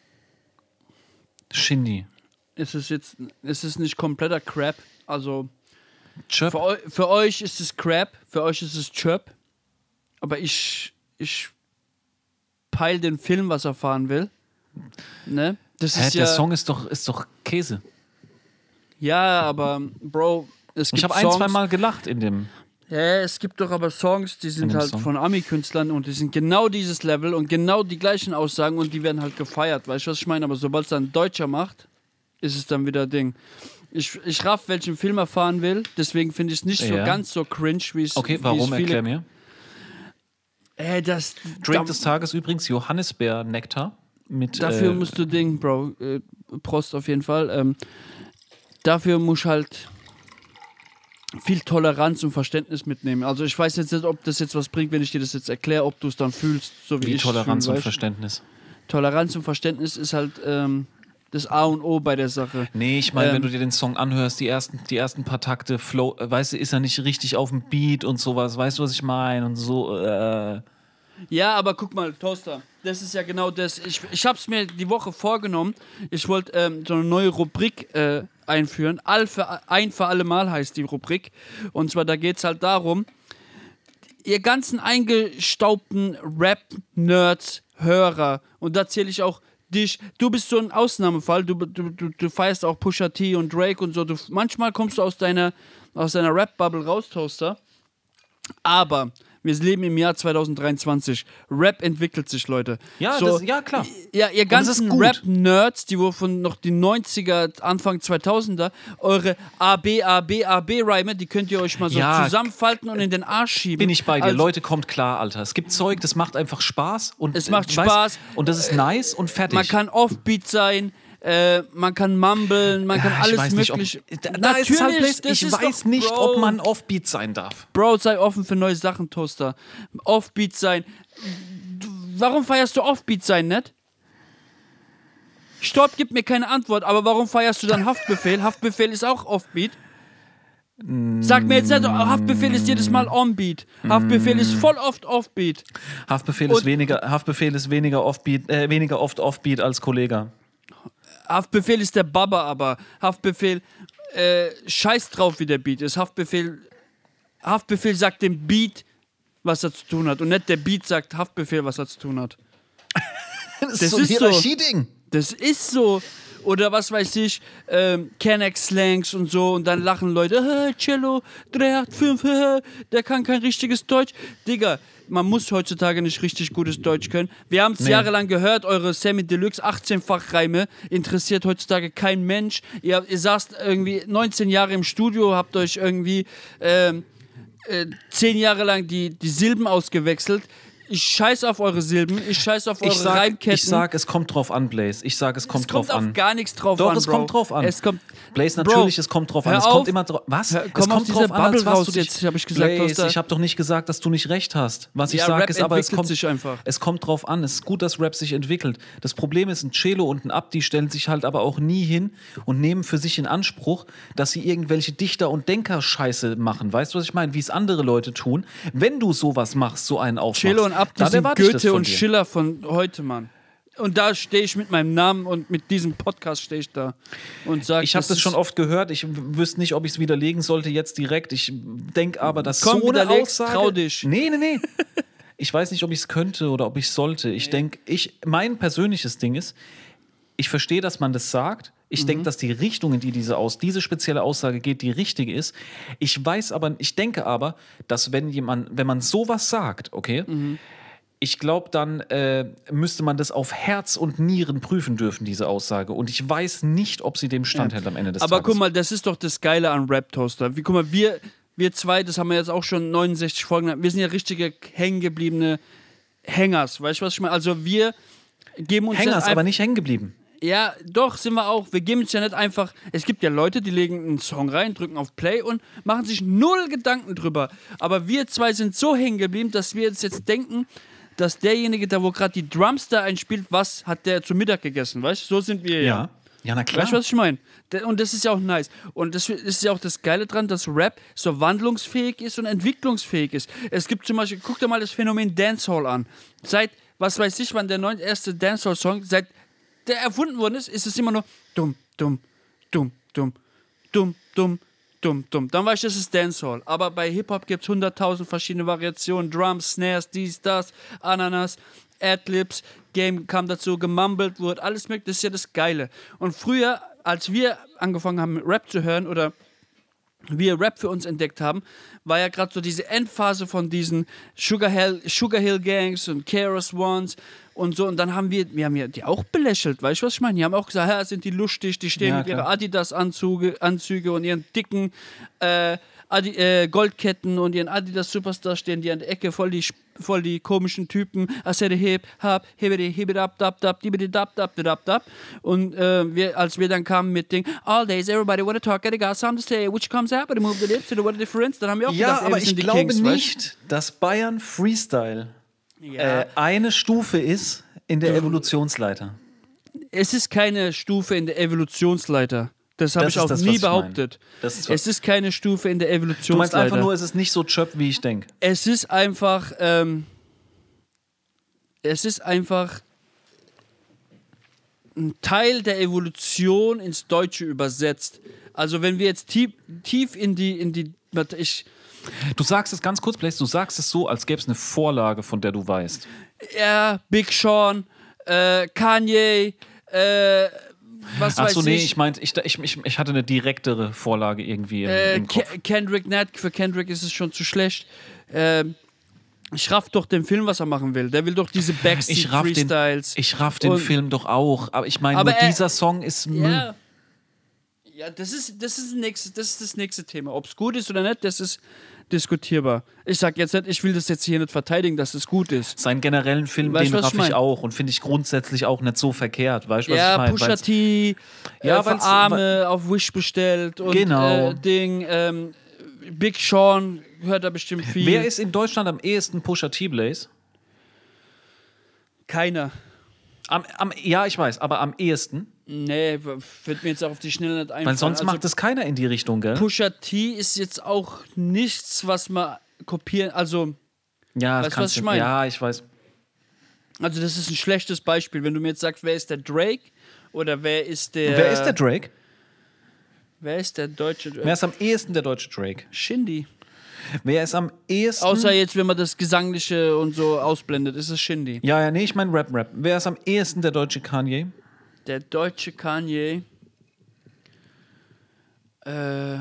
Shindy. Es ist jetzt, es ist nicht kompletter Crap. Also Chirp. Für, eu, für euch ist es Crap, für euch ist es Chirp. Aber ich, ich peil den Film, was er fahren will. Ne? Das Hä, ist der ja, Song ist doch, ist doch Käse. Ja, aber Bro, es gibt Ich habe ein, zwei Mal gelacht in dem. Ja, es gibt doch aber Songs, die sind halt Song. von Ami-Künstlern und die sind genau dieses Level und genau die gleichen Aussagen und die werden halt gefeiert. Weißt du, was ich meine? Aber sobald es dann ein Deutscher macht, ist es dann wieder Ding. Ich, ich raff, welchen Film er fahren will, deswegen finde ich es nicht so ja. ganz so cringe, wie es Okay, warum? Viele... Erklär mir. Äh, das... Drink da, des Tages übrigens Johannisbeer-Nektar. Mit, dafür äh, musst du Ding, Bro. Äh, Prost auf jeden Fall. Ähm, dafür musst halt viel Toleranz und Verständnis mitnehmen. Also ich weiß jetzt nicht, ob das jetzt was bringt, wenn ich dir das jetzt erkläre, ob du es dann fühlst, so wie, wie ich Toleranz fühl, und weißt? Verständnis. Toleranz und Verständnis ist halt ähm, das A und O bei der Sache. Nee, ich meine, ähm, wenn du dir den Song anhörst, die ersten, die ersten paar Takte, Flow, äh, weißt du, ist er nicht richtig auf dem Beat und sowas, weißt du, was ich meine? Und so, äh. Ja, aber guck mal, Toaster, das ist ja genau das. Ich, ich hab's mir die Woche vorgenommen, ich wollte ähm, so eine neue Rubrik äh, einführen. All für, ein für alle Mal heißt die Rubrik. Und zwar, da geht's halt darum, ihr ganzen eingestaubten Rap-Nerds, Hörer, und da zähle ich auch dich, du bist so ein Ausnahmefall, du, du, du, du feierst auch Pusha T und Drake und so, du, manchmal kommst du aus deiner, aus deiner Rap-Bubble raus, Toaster, aber wir leben im Jahr zwanzig dreiundzwanzig. Rap entwickelt sich, Leute. Ja, so, das, ja klar. Ja, ihr ganzen Rap-Nerds, die wo von noch die neunziger, Anfang zweitausender, eure A B, A B, A B-Reime, die könnt ihr euch mal so ja, zusammenfalten und in den Arsch schieben. Bin ich bei dir. Also, Leute, kommt klar, Alter. Es gibt Zeug, das macht einfach Spaß. Und, es macht äh, Spaß. Weißt, und das ist nice und fertig. Man kann Offbeat sein, äh, man kann mumblen, man kann ja, alles mögliche. Da, da ist es halt das ich ist weiß doch, nicht, Bro, ob man Offbeat sein darf. Bro, sei offen für neue Sachen, Toaster. Offbeat sein. Du, warum feierst du Offbeat sein, nicht? Stopp, gib mir keine Antwort, aber warum feierst du dann Haftbefehl? Haftbefehl ist auch Offbeat. Sag mir jetzt nicht, Haftbefehl ist jedes Mal Onbeat. Haftbefehl ist voll oft Offbeat. Haftbefehl ist weniger, Haftbefehl ist weniger, Offbeat, äh, weniger oft Offbeat als Kollega. Haftbefehl ist der Baba, aber Haftbefehl äh, scheiß drauf, wie der Beat ist. Haftbefehl, Haftbefehl sagt dem Beat, was er zu tun hat. Und nicht der Beat sagt Haftbefehl, was er zu tun hat. das ist das so ein ist Hierarchie-Ding. So. Das ist so. Oder was weiß ich, ähm, Kennex-Slangs und so. Und dann lachen Leute, hey, Cello, drei acht fünf, der kann kein richtiges Deutsch. Digga, man muss heutzutage nicht richtig gutes Deutsch können. Wir haben es nee. jahrelang gehört, eure Sammy Deluxe achtzehnfach Reime interessiert heutzutage kein Mensch. Ihr, ihr saßt irgendwie neunzehn Jahre im Studio, habt euch irgendwie ähm, äh, zehn Jahre lang die, die Silben ausgewechselt. Ich scheiß auf eure Silben, ich scheiß auf eure ich sag, Reimketten. Ich sag, es kommt drauf an, Blaze. Ich sag, es kommt, es kommt drauf an. Es kommt auf gar nichts drauf Doch, an, es Bro. kommt drauf an. Es kommt, Blaze, natürlich, Bro, es kommt drauf an. Hör Es auf, kommt immer drauf. Was? Hör, es komm kommt drauf an, als was raus, du dich, jetzt, hab ich gesagt, Blaze, ich habe doch nicht gesagt, dass du nicht recht hast. Was ich ja, sage Rap ist, aber es kommt, sich einfach. es kommt drauf an. Es ist gut, dass Rap sich entwickelt. Das Problem ist, ein Cello und ein Abdi stellen sich halt aber auch nie hin und nehmen für sich in Anspruch, dass sie irgendwelche Dichter- und Denker-Scheiße machen. Weißt du, was ich meine? Wie es andere Leute tun. Wenn du sowas machst, so einen aufmachst, Cello und Abdi dann sind erwarte ich das Goethe von und dir. Schiller von heute, Mann. Und da stehe ich mit meinem Namen und mit diesem Podcast stehe ich da und sage, Ich habe das, das schon oft gehört. Ich wüsste nicht, ob ich es widerlegen sollte jetzt direkt. Ich denke aber, dass Komm, so eine widerleg's, Aussage... trau dich. Nee, nee, nee. Ich weiß nicht, ob ich es könnte oder ob ich sollte. Ich denke, ich, mein persönliches Ding ist, ich verstehe, dass man das sagt. Ich mhm. denke, dass die Richtung, in die diese, aus, diese spezielle Aussage geht, die richtige ist. Ich weiß aber, ich denke aber, dass wenn jemand, wenn man sowas sagt, okay, mhm. ich glaube, dann äh, müsste man das auf Herz und Nieren prüfen dürfen, diese Aussage. Und ich weiß nicht, ob sie dem standhält ja. am Ende des aber Tages. Aber guck mal, das ist doch das Geile an Rap Toaster. Wie, guck mal, wir, wir zwei, das haben wir jetzt auch schon neunundsechzig Folgen, wir sind ja richtige hängengebliebene Hängers. Weißt du, was ich meine? Also wir geben uns... Hängers, aber nicht hängen geblieben. Ja, doch, sind wir auch. Wir geben uns ja nicht einfach... Es gibt ja Leute, die legen einen Song rein, drücken auf Play und machen sich null Gedanken drüber. Aber wir zwei sind so hängen geblieben, dass wir jetzt, jetzt denken, dass derjenige, da wo gerade die Drums da einspielt, was hat der zu Mittag gegessen, weißt du? So sind wir ja. Ja, ja, na klar. Weißt du, was ich meine? Und das ist ja auch nice. Und das ist ja auch das Geile dran, dass Rap so wandlungsfähig ist und entwicklungsfähig ist. Es gibt zum Beispiel, guck dir mal das Phänomen Dancehall an. Seit, was weiß ich, wann der neun, erste Dancehall-Song, seit der erfunden worden ist, ist es immer nur dumm, dumm, dumm, dumm, dumm, dumm, dumm, dumm. Dann weiß ich, das ist Dancehall. Aber bei Hip-Hop gibt es hunderttausend verschiedene Variationen. Drums, Snares, dies, das, Ananas, Adlibs, Game kam dazu, gemumbled wurde, alles mögliche. Das ist ja das Geile. Und früher, als wir angefangen haben, Rap zu hören oder wir Rap für uns entdeckt haben, war ja gerade so diese Endphase von diesen Sugar Hill, Sugar Hill Gangs und K R S Ones und so. Und dann haben wir, wir haben ja die auch belächelt, weißt du, was ich meine? Die haben auch gesagt, ja, sind die lustig, die stehen ja, mit ihren Adidas-Anzüge Anzüge und ihren dicken äh, Adi, äh, Goldketten und ihren Adidas Superstar stehen die an der Ecke, voll die, voll die komischen Typen. Asere hip, hab, hebede, hebede, dab, dab, dab, dibede, dab, dab, dab, dab. Und äh, wir, als wir dann kamen mit Ding, all days, everybody wanna talk, I got something to say, which comes out, but move the lips, to what the difference, dann haben wir auch ja, gedacht, ey, aber wir sind ich die glaube Kings, nicht, weißt? dass Bayern Freestyle Ja. äh, eine Stufe ist in der Evolutionsleiter. Es ist keine Stufe in der Evolutionsleiter. Das habe Das ich auch ist das, was nie ich behauptet. Das ist es ist keine Stufe in der Evolutionsleiter. Du meinst einfach nur, es ist nicht so chöp, wie ich denke. Es ist einfach, ähm, es ist einfach ein Teil der Evolution ins Deutsche übersetzt. Also wenn wir jetzt tief, tief in die, in die, ich, Du sagst es ganz kurz, Blaze, du sagst es so, als gäbe es eine Vorlage, von der du weißt. ja, Big Sean, äh, Kanye, äh, was Ach so, weiß nee, ich. ich meinte, ich, ich, ich, ich hatte eine direktere Vorlage irgendwie im, Äh, im Kopf. Ke- Kendrick, nicht, für Kendrick ist es schon zu schlecht. Ähm, ich raff doch den Film, was er machen will. Der will doch diese Ich raff den, Backstreet-Freestyles. ich raff den Und- Film doch auch, aber ich meine, Aber nur er- dieser Song ist Müll. Ja, ja das, ist, das, ist das, nächste, das ist das nächste Thema. Ob es gut ist oder nicht, das ist diskutierbar. Ich sag jetzt nicht, ich will das jetzt hier nicht verteidigen, dass es gut ist. Seinen generellen Film, Weißt den du, was raff ich ich mein? auch und finde ich grundsätzlich auch nicht so verkehrt. Weißt du, was Ja, ich meine? Pusha T, Ja, äh, für weil's- Arme auf Wish bestellt und Genau. äh, Ding, ähm, Big Sean hört da bestimmt viel. Wer ist in Deutschland am ehesten Pusha T, Blaze? Keiner. Am, am, ja, ich weiß, aber am ehesten. Nee, w- wird mir jetzt auch auf die Schnelle nicht einfallen. Weil sonst Also macht es keiner in die Richtung, gell? Pusha T ist jetzt auch nichts, was man kopieren, also, Ja, das Weißt du, kannst was ich du- meine? Ja, ich weiß. also das ist ein schlechtes Beispiel. Wenn du mir jetzt sagst, wer ist der Drake oder wer ist der... Wer ist der Drake? Wer ist der deutsche Wer ist am ehesten der deutsche Drake? Shindy. Wer ist am ehesten... Außer jetzt, wenn man das Gesangliche und so ausblendet, ist es Shindy. Ja, ja, nee, ich meine Rap, Rap. Wer ist am ehesten der deutsche Kanye? Der deutsche Kanye. Äh,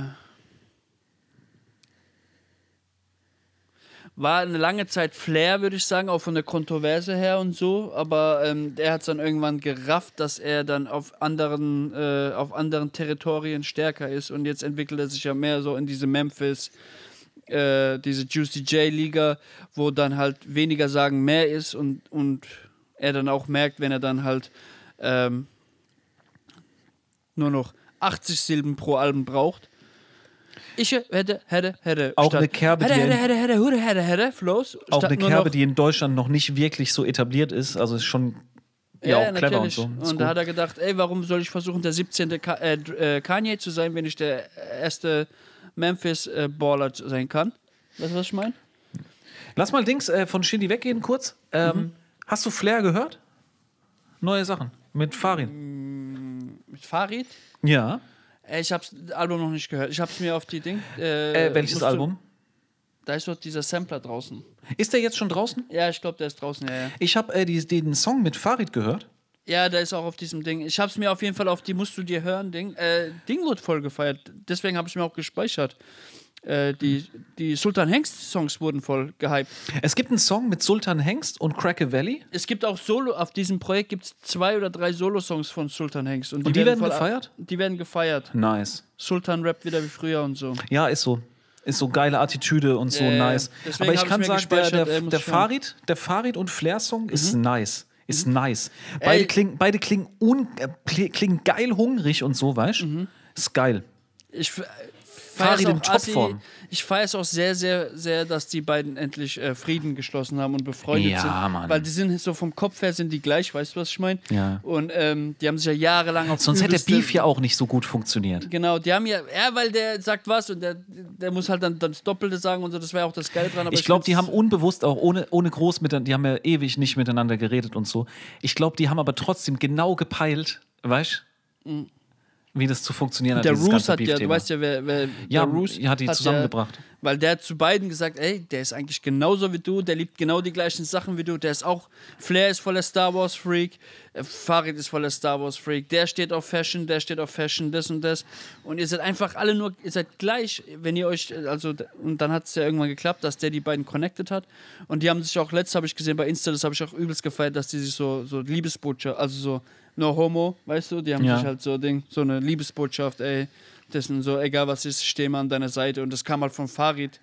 war eine lange Zeit Flair, würde ich sagen, auch von der Kontroverse her und so. Aber ähm, der hat es dann irgendwann gerafft, dass er dann auf anderen, äh, auf anderen Territorien stärker ist. Und jetzt entwickelt er sich ja mehr so in diese Memphis, äh, diese Juicy J-Liga, wo dann halt weniger sagen mehr ist und, und er dann auch merkt, wenn er dann halt ähm, nur noch achtzig Silben pro Album braucht. Ich hätte, hätte, hätte. Auch statt eine Kerbe, hätte, die hätte, in- hätte, hätte, hätte, hätte, hätte, Flows. Auch statt eine nur Kerbe, noch, die in Deutschland noch nicht wirklich so etabliert ist. Also ist schon ja, auch clever natürlich. und so. Ist Und da gut. hat er gedacht, ey, warum soll ich versuchen, der siebzehnte Ka äh, äh, Kanye zu sein, wenn ich der erste Memphis-Baller sein kann? Weißt du, was ich meine? Lass mal Dings äh, von Shindy weggehen kurz. Ähm, Mhm. Hast du Flair gehört? Neue Sachen. Mit Farid. Mit Farid? Ja. Äh, Ich habe das Album noch nicht gehört. Ich habe es mir auf die Ding. Äh, welches musst du- Album? Da ist doch dieser Sampler draußen. Ist der jetzt schon draußen? Ja, ich glaube, der ist draußen. Ja, ja. Ich habe äh, die, den Song mit Farid gehört. Ja, der ist auch auf diesem Ding. Ich habe es mir auf jeden Fall auf die Musst du dir hören Ding. Äh, Ding wird voll gefeiert. Deswegen habe ich mir auch gespeichert. Äh, die, die Sultan Hengst Songs wurden voll gehypt. Es gibt einen Song mit Sultan Hengst und Cracker Valley. Es gibt auch Solo, auf diesem Projekt gibt es zwei oder drei Solo-Songs von Sultan Hengst. Und die werden voll gefeiert? Ab, die werden gefeiert. Nice. Sultan rappt wieder wie früher und so. Ja, ist so. Ist so geile Attitüde und so Ja, ja. nice. Deswegen Aber ich hab kann ich mir sagen, der, gespeichert, der, ey, muss der, ich Farid, der Farid und Flair-Song ist nice. Ist nice. Ey. Beide klingen, beide klingen, un, äh, kli- klingen geil hungrig und so, weißt du? Ist geil. Ich f- Farid feier's in auch assi. Topform. Ich feiere es auch sehr, sehr, sehr, dass die beiden endlich äh, Frieden geschlossen haben und befreundet Ja, sind. Mann. Weil die sind so vom Kopf her sind die gleich, weißt du, was ich meine? Ja. Und ähm, die haben sich ja jahrelang auf Sonst hätte der übelste- Beef ja auch nicht so gut funktioniert. Genau, die haben ja, ja, weil der sagt was und der, der muss halt dann, dann das Doppelte sagen und so, das wäre auch das Geile dran. Aber Ich glaube, die find's- haben unbewusst auch ohne, ohne groß miteinander, die haben ja ewig nicht miteinander geredet und so. Ich glaube, die haben aber trotzdem genau gepeilt, weißt du, wie das zu funktionieren hat. Der dieses Roos ganze hat ja, du Beef-Thema. weißt ja, wer, wer Ja, der Roos hat die zusammengebracht. Ja, weil der hat zu beiden gesagt, ey, der ist eigentlich genauso wie du, der liebt genau die gleichen Sachen wie du, der ist auch, Flair ist voller Star Wars Freak, äh, Farid ist voller Star Wars Freak, der steht auf Fashion, der steht auf Fashion, das und das und ihr seid einfach alle nur, ihr seid gleich, wenn ihr euch, also, und dann hat es ja irgendwann geklappt, dass der die beiden connected hat und die haben sich auch, letztes habe ich gesehen bei Insta, das habe ich auch übelst gefeiert, dass die sich so, so Liebesbotschaft, also so, no homo, weißt du, die haben Ja. sich halt so Ding, so eine Liebesbotschaft, ey, das sind so, egal was ist, ich stehe mal an deiner Seite und das kam halt von Farid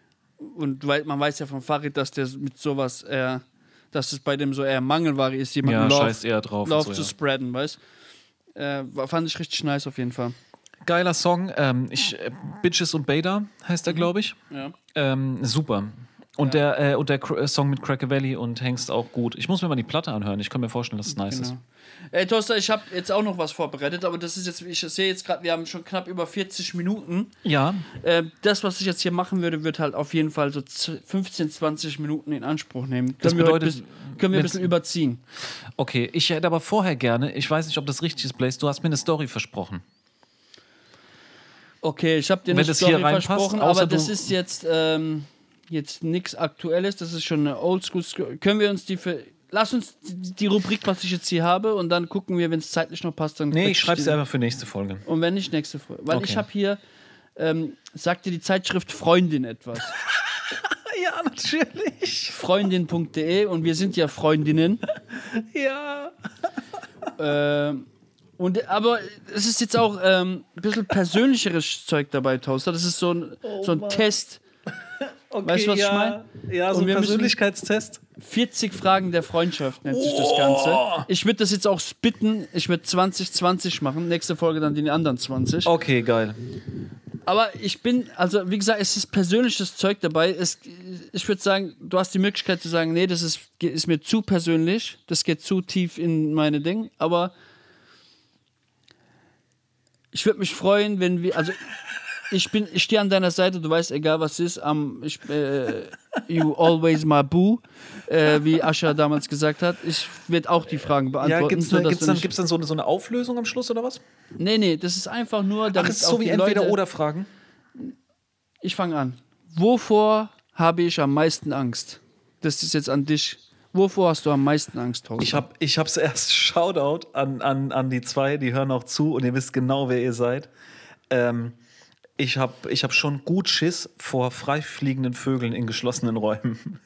und weil, man weiß ja von Farid, dass der mit sowas eher, dass es bei dem so eher Mangelware ist, jemanden Ja, Love, scheißt eher drauf und Love so, zu ja. spreaden, weißt du. Äh, war- fand ich richtig nice auf jeden Fall. Geiler Song. Ähm, ich, äh, Bitches und Beta heißt er, glaube ich. Ja. Ähm, super. Und der, äh, und der Cr- äh, Song mit Cracker Valley und Hengst auch gut. Ich muss mir mal die Platte anhören. Ich kann mir vorstellen, dass es nice ist. Genau. Ey, Toaster, ich habe jetzt auch noch was vorbereitet, aber das ist jetzt, ich sehe jetzt gerade, wir haben schon knapp über vierzig Minuten. Ja, Äh, das, was ich jetzt hier machen würde, wird halt auf jeden Fall so z- fünfzehn, zwanzig Minuten in Anspruch nehmen. Das Können wir heute bedeutet, bis, können wir ein mit- bisschen überziehen. okay. Ich hätte aber vorher gerne, ich weiß nicht, ob das richtig ist, Blaze, du hast mir eine Story versprochen. Okay, ich habe dir Wenn eine das Story hier reinpasst, versprochen, außer aber das du- ist jetzt, ähm, jetzt nichts Aktuelles, das ist schon eine Oldschool. Können wir uns die für. Lass uns die, die Rubrik, was ich jetzt hier habe, und dann gucken wir, wenn es zeitlich noch passt, dann. Nee, quetsch ich schreibe die- sie einfach für nächste Folge. Und wenn nicht, nächste Folge. Weil Okay. ich habe hier, ähm, sagt dir die Zeitschrift Freundin etwas. Ja, natürlich. Freundin punkt de und wir sind ja Freundinnen. Ja. Ähm, und, aber es ist jetzt auch ähm, ein bisschen persönlicheres Zeug dabei, Toaster. Das ist so ein, so ein Test. Okay, Weißt du, was ich ja. mein? Ja, so Und ein wir müssen- Persönlichkeitstest. vierzig Fragen der Freundschaft nennt sich das Ganze. Ich würde das jetzt auch spitten. Ich würde zwanzig zwanzig machen. Nächste Folge dann die anderen zwanzig. Okay, geil. Aber ich bin, also wie gesagt, es ist persönliches Zeug dabei. Es, ich würde sagen, du hast die Möglichkeit zu sagen, nee, das ist, ist mir zu persönlich. Das geht zu tief in meine Dinge. Aber ich würde mich freuen, wenn wir, also ich bin, ich stehe an deiner Seite, du weißt, egal was ist, am, ich, äh, you always my boo, äh, wie Ascha damals gesagt hat. Ich werde auch die Fragen Ja, beantworten. gibt es sodass gibt's du dann, nicht- gibt's dann so, eine, so eine Auflösung am Schluss oder was? Nee, nee, das ist einfach nur, Ach, damit ist auch so wie die entweder Leute, oder Fragen. Ich fange an. Wovor habe ich am meisten Angst? Das ist jetzt an dich. Wovor hast du am meisten Angst, Thorsten? Ich habe ich hab's erst Shoutout an, an, an die zwei, die hören auch zu und ihr wisst genau, wer ihr seid. Ähm, ich habe ich hab schon gut Schiss vor freifliegenden Vögeln in geschlossenen Räumen.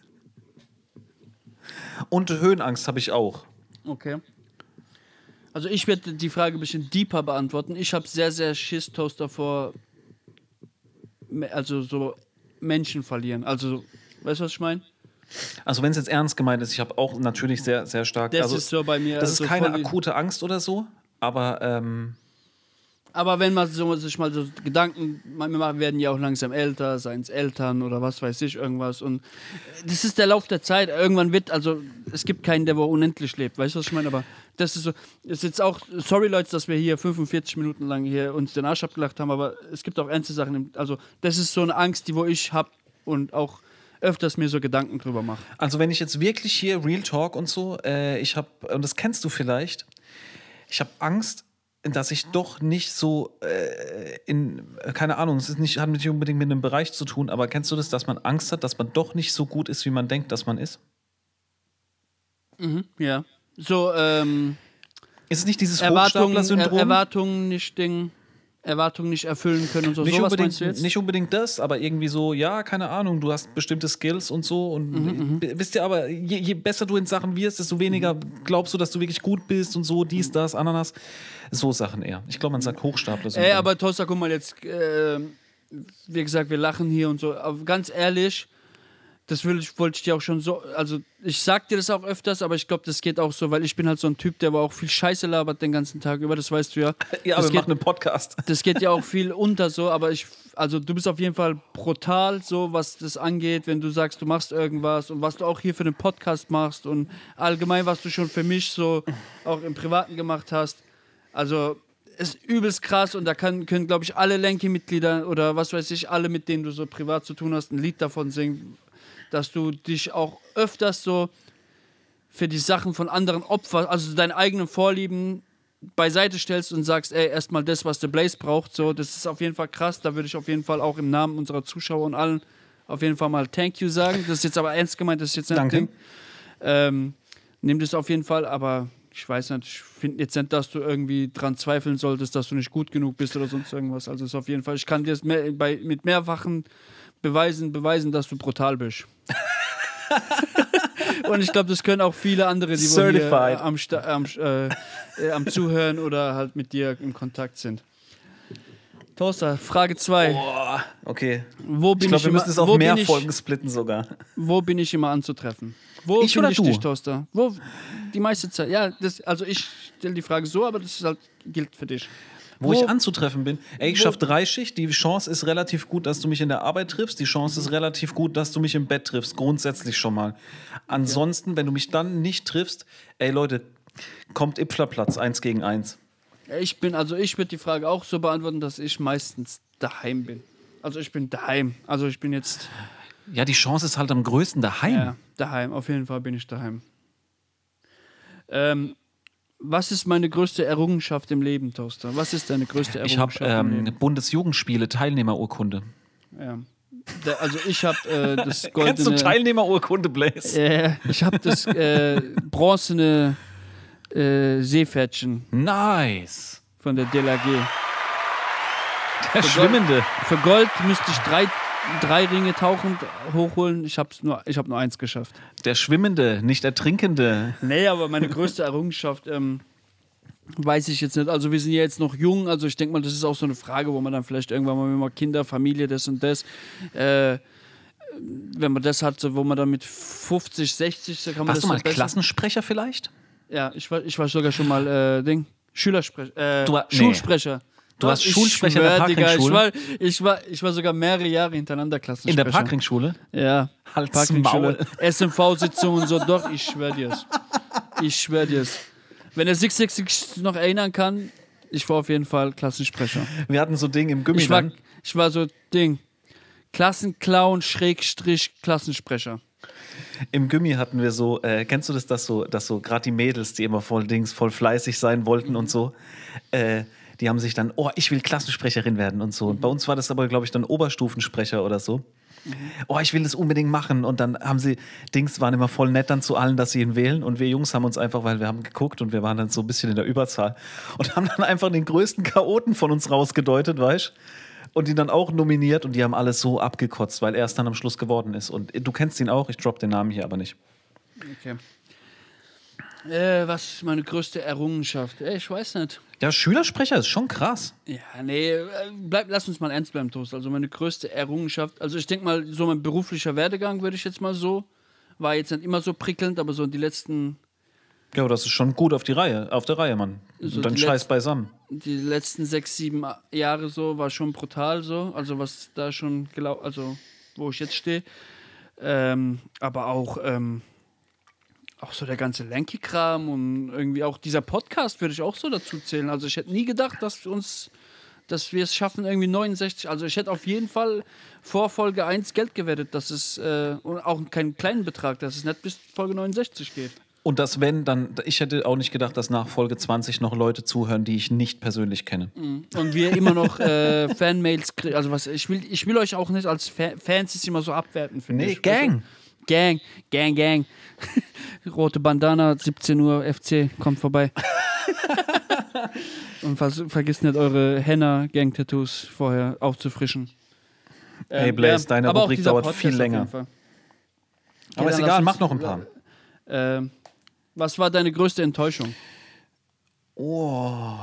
Und Höhenangst habe ich auch. Okay. Also ich werde die Frage ein bisschen deeper beantworten. Ich habe sehr, sehr Schiss, Toaster, vor me- also so Menschen verlieren. Also, weißt du, was ich meine? Also wenn es jetzt ernst gemeint ist, ich habe auch natürlich sehr, sehr stark... Das also, ist so bei mir. das also ist keine voll- akute Angst oder so, aber ähm, Aber wenn man so, sich mal so Gedanken, wir machen- werden ja auch langsam älter, seien es Eltern oder was weiß ich, irgendwas. Und das ist der Lauf der Zeit. Irgendwann wird, also es gibt keinen, der wo unendlich lebt. Weißt du, was ich meine? Aber das ist so, ist jetzt auch, sorry Leute, dass wir hier fünfundvierzig Minuten lang hier uns den Arsch abgelacht haben, aber es gibt auch ernste Sachen. im- Also das ist so eine Angst, die wo ich habe und auch öfters mir so Gedanken drüber mache. Also wenn ich jetzt wirklich hier Real Talk und so, äh, ich habe, und das kennst du vielleicht, ich habe Angst, dass ich doch nicht so äh, in, keine Ahnung, es ist nicht, hat nicht unbedingt mit einem Bereich zu tun, aber kennst du das, dass man Angst hat, dass man doch nicht so gut ist, wie man denkt, dass man ist? Mhm, ja. So, ähm, Ist es nicht dieses Erwartungen, Hochstapler-Syndrom? er, Erwartungen nicht Ding, Erwartungen nicht erfüllen können und so. Nicht Sowas unbedingt, meinst du jetzt? nicht unbedingt das, aber irgendwie so, ja, keine Ahnung, du hast bestimmte Skills und so. Und Mhm, b- wisst ihr aber, je, je besser du in Sachen wirst, desto weniger glaubst du, dass du wirklich gut bist und so, dies, das, Ananas. So Sachen eher. Ich glaube, man sagt Hochstapler. Ey, aber Toaster, guck mal jetzt, äh, wie gesagt, wir lachen hier und so. Aber ganz ehrlich, das will ich, wollte ich dir auch schon so, also ich sag dir das auch öfters, aber ich glaube, das geht auch so, weil ich bin halt so ein Typ, der aber auch viel Scheiße labert den ganzen Tag über, das weißt du ja. Ja, das wir geht, machen einen Podcast. das geht ja auch viel unter so, aber ich, also du bist auf jeden Fall brutal so, was das angeht, wenn du sagst, du machst irgendwas und was du auch hier für den Podcast machst und allgemein, was du schon für mich so auch im Privaten gemacht hast. Also ist übelst krass und da kann, können, glaube ich, alle Lenki-Mitglieder oder was weiß ich, alle, mit denen du so privat zu tun hast, ein Lied davon singen, dass du dich auch öfters so für die Sachen von anderen opferst, also deine eigenen Vorlieben beiseite stellst und sagst, ey, erstmal das, was der Blaze braucht, so, das ist auf jeden Fall krass, da würde ich auf jeden Fall auch im Namen unserer Zuschauer und allen auf jeden Fall mal Thank you sagen, das ist jetzt aber ernst gemeint, das ist jetzt nicht Danke. Ding. Ähm, nimm das auf jeden Fall, aber ich weiß nicht, ich finde jetzt nicht, dass du irgendwie dran zweifeln solltest, dass du nicht gut genug bist oder sonst irgendwas, also ist auf jeden Fall, ich kann dir das mehr, bei, mit mehrfachen Beweisen, beweisen, dass du brutal bist. Und ich glaube, das können auch viele andere, die wohl hier äh, am, Sta- am, äh, äh, am Zuhören oder halt mit dir in Kontakt sind. Toaster, Frage zwei. Boah, okay. Wo bin Ich glaube, ich wir immer, müssen es auf wo mehr bin ich, Folgen splitten sogar. Wo bin ich immer anzutreffen? Wo Ich finde oder ich du? dich, Toaster? Wo die meiste Zeit? Ja, das, also ich stelle die Frage so, aber das ist halt, gilt für dich. Wo, Wo- ich anzutreffen bin. Ey, ich wo- schaffe Dreischicht. Die Chance ist relativ gut, dass du mich in der Arbeit triffst. Die Chance ist relativ gut, dass du mich im Bett triffst. Grundsätzlich schon mal. Ansonsten, wenn du mich dann nicht triffst, ey Leute, kommt Ipflerplatz, eins gegen eins. Ich bin, also ich würde die Frage auch so beantworten, dass ich meistens daheim bin. Also ich bin daheim. Also ich bin jetzt Ja, die Chance ist halt am größten daheim. ja, daheim. Auf jeden Fall bin ich daheim. Ähm, was ist meine größte Errungenschaft im Leben, Toaster? Was ist deine größte Ich habe Errungenschaft im ähm, Leben? Bundesjugendspiele Teilnehmerurkunde. Ja. Da, also ich habe äh, das goldene... Kennst du Teilnehmerurkunde, Blaze? Äh, ich habe das äh, bronzene äh, Seepferdchen Nice. von der D L R G. Der Schwimmende. Für Gold müsste ich drei, drei Ringe tauchend hochholen. Ich habe nur, ich hab nur eins geschafft. Der Schwimmende, nicht Ertrinkende. Nee, aber meine größte Errungenschaft ähm, weiß ich jetzt nicht. Also wir sind ja jetzt noch jung. Also ich denke mal, das ist auch so eine Frage, wo man dann vielleicht irgendwann mal, wenn man Kinder, Familie, das und das, äh, wenn man das hat, so, wo man dann mit fünfzig, sechzig, so kann man Warst das du mal so besser- Klassensprecher vielleicht? Ja, ich war, ich war sogar schon mal äh, Ding, Schülersprecher, äh, Du war- nee. Schulsprecher. Du warst Ich Schulsprecher in der schwör, Digga, ich Parkringschule? war, ich, war, ich war sogar mehrere Jahre hintereinander In Klassensprecher. der Parkringschule? Ja. Halt's Parkringschule. Maul. S M V-Sitzungen und so. Doch, ich schwör dir's. Ich schwör dir's. Wenn er sich sich noch erinnern kann, ich war auf jeden Fall Klassensprecher. Wir hatten so Dinge im Gummi Ich war, dann. ich war so Ding. Klassenclown, Schrägstrich, Klassensprecher. Im Gummi hatten wir so, äh, kennst du das, dass so, dass so gerade die Mädels, die immer voll Dings, voll fleißig sein wollten und so, äh, die haben sich dann, oh, ich will Klassensprecherin werden und so. Und bei uns war das aber, glaube ich, dann Oberstufensprecher oder so. Oh, ich will das unbedingt machen. Und dann haben sie, Dings waren immer voll nett dann zu allen, dass sie ihn wählen. Und wir Jungs haben uns einfach, weil wir haben geguckt und wir waren dann so ein bisschen in der Überzahl und haben dann einfach den größten Chaoten von uns rausgedeutet, weißt du? Und ihn dann auch nominiert und die haben alles so abgekotzt, weil er es dann am Schluss geworden ist. Und du kennst ihn auch, ich droppe den Namen hier aber nicht. Okay. Äh, was ist meine größte Errungenschaft? Ey, ich weiß nicht. Ja, Schülersprecher ist schon krass. Ja, nee, äh, bleib, lass uns mal ernst bleiben, Toast. Also meine größte Errungenschaft, also ich denke mal, so mein beruflicher Werdegang, würde ich jetzt mal so, war jetzt nicht immer so prickelnd, aber so die letzten, Ja, das ist schon gut auf die Reihe, auf der Reihe, Mann. So Und dann die scheiß letzten- beisammen. die letzten sechs, sieben Jahre so, war schon brutal so, also was da schon gelaufen, also wo ich jetzt stehe. Ähm, aber auch, ähm, auch so der ganze Lanky-Kram und irgendwie auch dieser Podcast würde ich auch so dazu zählen. Also ich hätte nie gedacht, dass uns dass wir es schaffen, irgendwie neunundsechzig. Also ich hätte auf jeden Fall vor Folge eins Geld gewettet, dass es, äh, und auch keinen kleinen Betrag, dass es nicht bis Folge neunundsechzig geht. Und das wenn, dann, ich hätte auch nicht gedacht, dass nach Folge zwanzig noch Leute zuhören, die ich nicht persönlich kenne. Und wir immer noch äh, Fanmails kriegen. Also was, ich will, ich will euch auch nicht als Fa- Fans ist immer so abwerten, finde Nee, ich. Gang. Gang, Gang, Gang. Rote Bandana, siebzehn Uhr, F C, kommt vorbei. Und vers vergisst nicht, eure Henna-Gang-Tattoos vorher aufzufrischen. Ey, Ähm, Blaze, ja, deine aber auch Rubrik dieser dauert Podcast viel auf länger. jeden Fall. Aber Ja, ist dann egal, lass mach uns- noch ein paar. Ähm, was war deine größte Enttäuschung? Oh.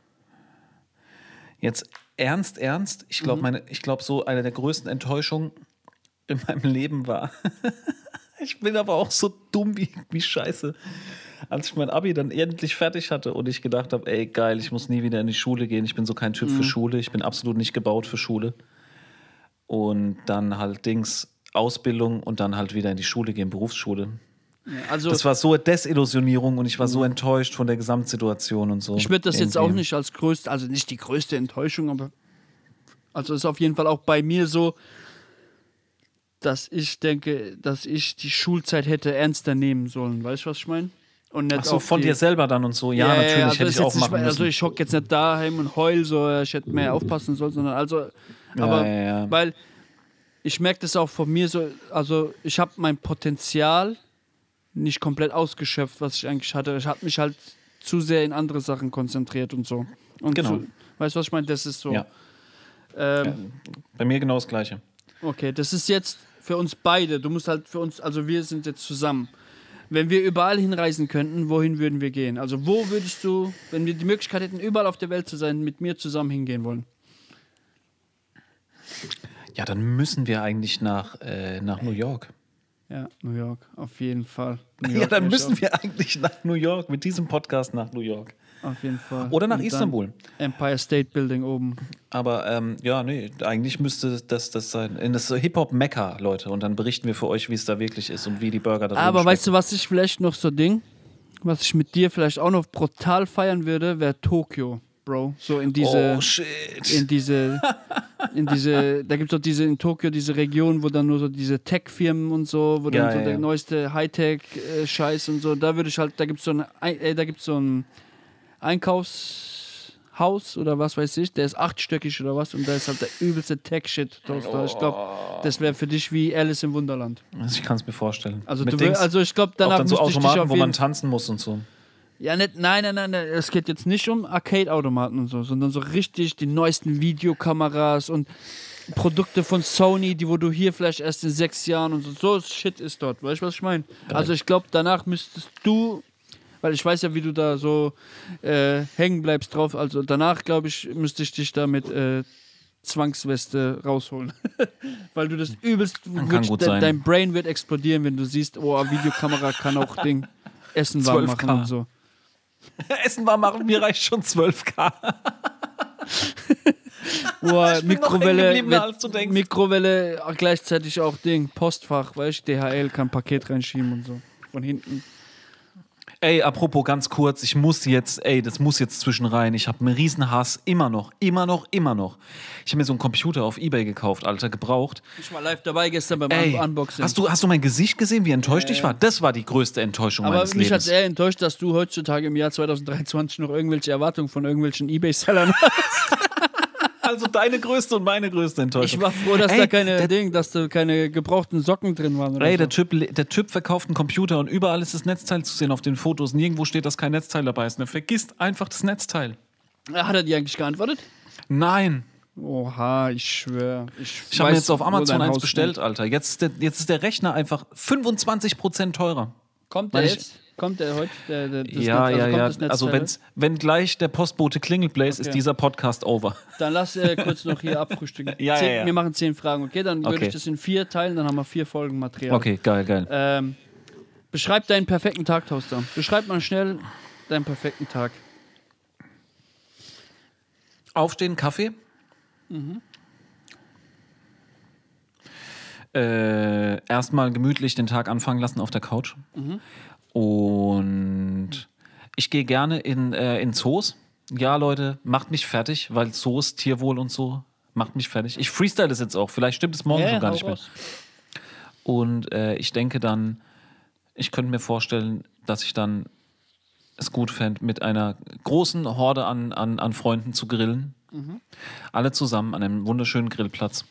Jetzt ernst, ernst. Ich glaube, meine, ich glaube, so eine der größten Enttäuschungen in meinem Leben war. Ich bin aber auch so dumm wie, wie scheiße. Als ich mein Abi dann endlich fertig hatte und ich gedacht habe, ey, geil, ich muss nie wieder in die Schule gehen. Ich bin so kein Typ für Schule. Ich bin absolut nicht gebaut für Schule. Und dann halt Dings, Ausbildung und dann halt wieder in die Schule gehen, Berufsschule. Also Das war so eine Desillusionierung und ich war so enttäuscht von der Gesamtsituation und so. ich würde das jetzt auch Irgendwie. nicht als größte, also nicht die größte Enttäuschung, aber also ist auf jeden Fall auch bei mir so, dass ich denke, dass ich die Schulzeit hätte ernster nehmen sollen. Weißt du, was ich meine? Und nicht Ach so, auf von die, dir selber dann und so. Ja, natürlich, also hätte ist ich auch jetzt nicht, machen müssen. Also ich hock jetzt nicht daheim und heul so, ich hätte mehr aufpassen sollen, sondern also, aber ja, ja. weil ich merke das auch von mir so, also ich habe mein Potenzial nicht komplett ausgeschöpft, was ich eigentlich hatte. Ich habe mich halt zu sehr in andere Sachen konzentriert und so. Und Genau. zu, weißt du, was ich meine? Das ist so. Ja. Ähm, Bei mir genau das Gleiche. Okay, das ist jetzt für uns beide. Du musst halt für uns, also wir sind jetzt zusammen. Wenn wir überall hinreisen könnten, wohin würden wir gehen? Also wo würdest du, wenn wir die Möglichkeit hätten, überall auf der Welt zu sein, mit mir zusammen hingehen wollen? Ja, dann müssen wir eigentlich nach, äh, nach New York. Ja, New York, auf jeden Fall. New Ja, York dann wär ich müssen wir eigentlich nach New York, mit diesem Podcast nach New York. auch, auf jeden Fall. Oder nach Und dann Istanbul. Empire State Building oben. Aber ähm, ja, nee, eigentlich müsste das das sein. In das Hip-Hop-Mekka, Leute. Und dann berichten wir für euch, wie es da wirklich ist und wie die Burger da Aber weißt du, was ich vielleicht noch so Ding, was ich mit dir vielleicht auch noch brutal feiern würde, wäre Tokio, Bro. So in diese, Oh, shit. in diese, in diese, da gibt es doch diese in Tokio diese Region, wo dann nur so diese Tech-Firmen und so, wo dann Ja, so ja, der ja. neueste Hightech-Scheiß und so, da würde ich halt, da gibt es so ein, äh, da gibt's so ein Einkaufshaus oder was weiß ich, der ist achtstöckig oder was und da ist halt der übelste Tech-Shit-Toaster. Ich glaube, das wäre für dich wie Alice im Wunderland. Also ich kann es mir vorstellen. Also, Mit du will, Dings, also ich glaube, auch danach dann so müsste ich dich Automaten, auf wo jeden man tanzen muss und so. Ja, nicht, nein, nein, nein, nein, es geht jetzt nicht um Arcade-Automaten und so, sondern so richtig die neuesten Videokameras und Produkte von Sony, die wo du hier vielleicht erst in sechs Jahren und so, so Shit ist dort, weißt du, was ich meine? Also ich glaube, danach müsstest du, weil ich weiß ja, wie du da so äh, hängen bleibst drauf, also danach, glaube ich, müsste ich dich da mit äh, Zwangsweste rausholen. Weil du das übelst, kann wirklich, gut de sein. dein Brain wird explodieren, wenn du siehst, oh, Videokamera kann auch Ding Essen warm zwölf machen K. und so. Essen war machen, mir reicht schon zwölf K. Boah, Ich bin noch hängen Mikrowelle, geblieben, mit- als du denkst. Mikrowelle, gleichzeitig auch Ding, Postfach, weißt du, D H L kann Paket reinschieben und so. Von hinten. Ey, apropos ganz kurz, ich muss jetzt, ey, das muss jetzt zwischen rein. Ich habe einen riesen Hass, immer noch, immer noch, immer noch. Ich habe mir so einen Computer auf Ebay gekauft, Alter, gebraucht. Ich war live dabei gestern beim Ey, Un Unboxing. hast du, hast du mein Gesicht gesehen, wie enttäuscht ich war? Das war die größte Enttäuschung Aber meines mich hat Lebens. sehr enttäuscht, dass du heutzutage im Jahr zwanzig dreiundzwanzig noch irgendwelche Erwartungen von irgendwelchen Ebay-Sellern hast. Also deine größte und meine größte Enttäuschung. Ich war froh, dass Ey, da keine der- Ding, dass da keine gebrauchten Socken drin waren. Oder Ey, so. der Typ, der Typ verkauft einen Computer und überall ist das Netzteil zu sehen auf den Fotos. Nirgendwo steht, dass kein Netzteil dabei ist. Und er vergisst einfach das Netzteil. Hat er dir eigentlich geantwortet? Nein. Oha, ich schwöre. Ich, Ich habe mir weiß, jetzt auf wo Amazon dein eins Haus bestellt, wohnt. Alter. Jetzt ist, der, jetzt ist der Rechner einfach fünfundzwanzig Prozent teurer. Kommt der Weil ich- jetzt? Kommt der heute? Der, der, das ja, Netz, ja, kommt ja. das Netzteil Also heute? wenn's, wenn gleich der Postbote klingelt, Blaze, Okay. ist dieser Podcast over. Dann lass äh, kurz noch hier abfrühstücken. Ja, zehn, ja, ja. Wir machen zehn Fragen, okay? Dann würde Okay. ich das in vier teilen, dann haben wir vier Folgen Material. Okay, geil, geil. Ähm, beschreib deinen perfekten Tag, Toaster. Beschreib mal schnell deinen perfekten Tag. Aufstehen, Kaffee. Äh, erstmal gemütlich den Tag anfangen lassen auf der Couch. Und ich gehe gerne in, äh, in Zoos. Ja, Leute, macht mich fertig, weil Soße, Tierwohl und so, macht mich fertig. Ich freestyle das jetzt auch, vielleicht stimmt es morgen Ja, schon gar hau nicht mehr. raus. Und äh, ich denke dann, ich könnte mir vorstellen, dass ich dann es gut fände, mit einer großen Horde an, an, an Freunden zu grillen. Alle zusammen an einem wunderschönen Grillplatz.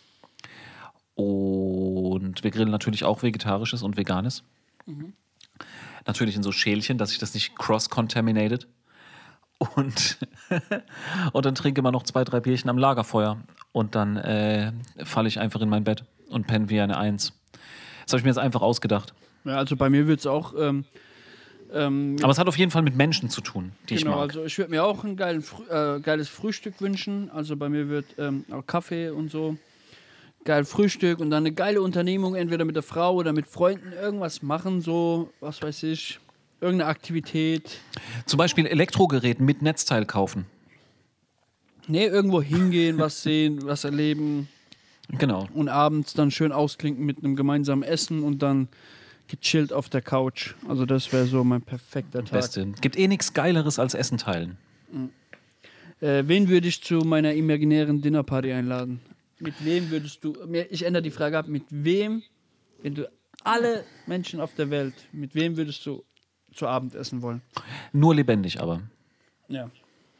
Und wir grillen natürlich auch Vegetarisches und Veganes. Natürlich in so Schälchen, dass sich das nicht cross-contaminated. Und, und dann trinke man noch zwei, drei Bierchen am Lagerfeuer. Und dann äh, falle ich einfach in mein Bett und penne wie eine Eins. Das habe ich mir jetzt einfach ausgedacht. Ja, also bei mir wird es auch. Ähm, ähm, Aber es hat auf jeden Fall mit Menschen zu tun, die ich genau, mag. also ich würde mir auch ein geilen, Frü äh, geiles Frühstück wünschen. Also bei mir wird ähm, auch Kaffee und so. Geil Frühstück und dann eine geile Unternehmung, entweder mit der Frau oder mit Freunden, irgendwas machen, so, was weiß ich, irgendeine Aktivität. Zum Beispiel Elektrogerät mit Netzteil kaufen. Nee, irgendwo hingehen, was sehen, was erleben Genau. und abends dann schön ausklinken mit einem gemeinsamen Essen und dann gechillt auf der Couch. Also das wäre so mein perfekter Tag. Beste. Gibt eh nichts Geileres als Essen teilen. Äh, wen würde ich zu meiner imaginären Dinnerparty einladen? Mit wem würdest du, mir- ich ändere die Frage ab, mit wem, wenn du alle Menschen auf der Welt, mit wem würdest du zu Abend essen wollen? Nur lebendig aber. Ja.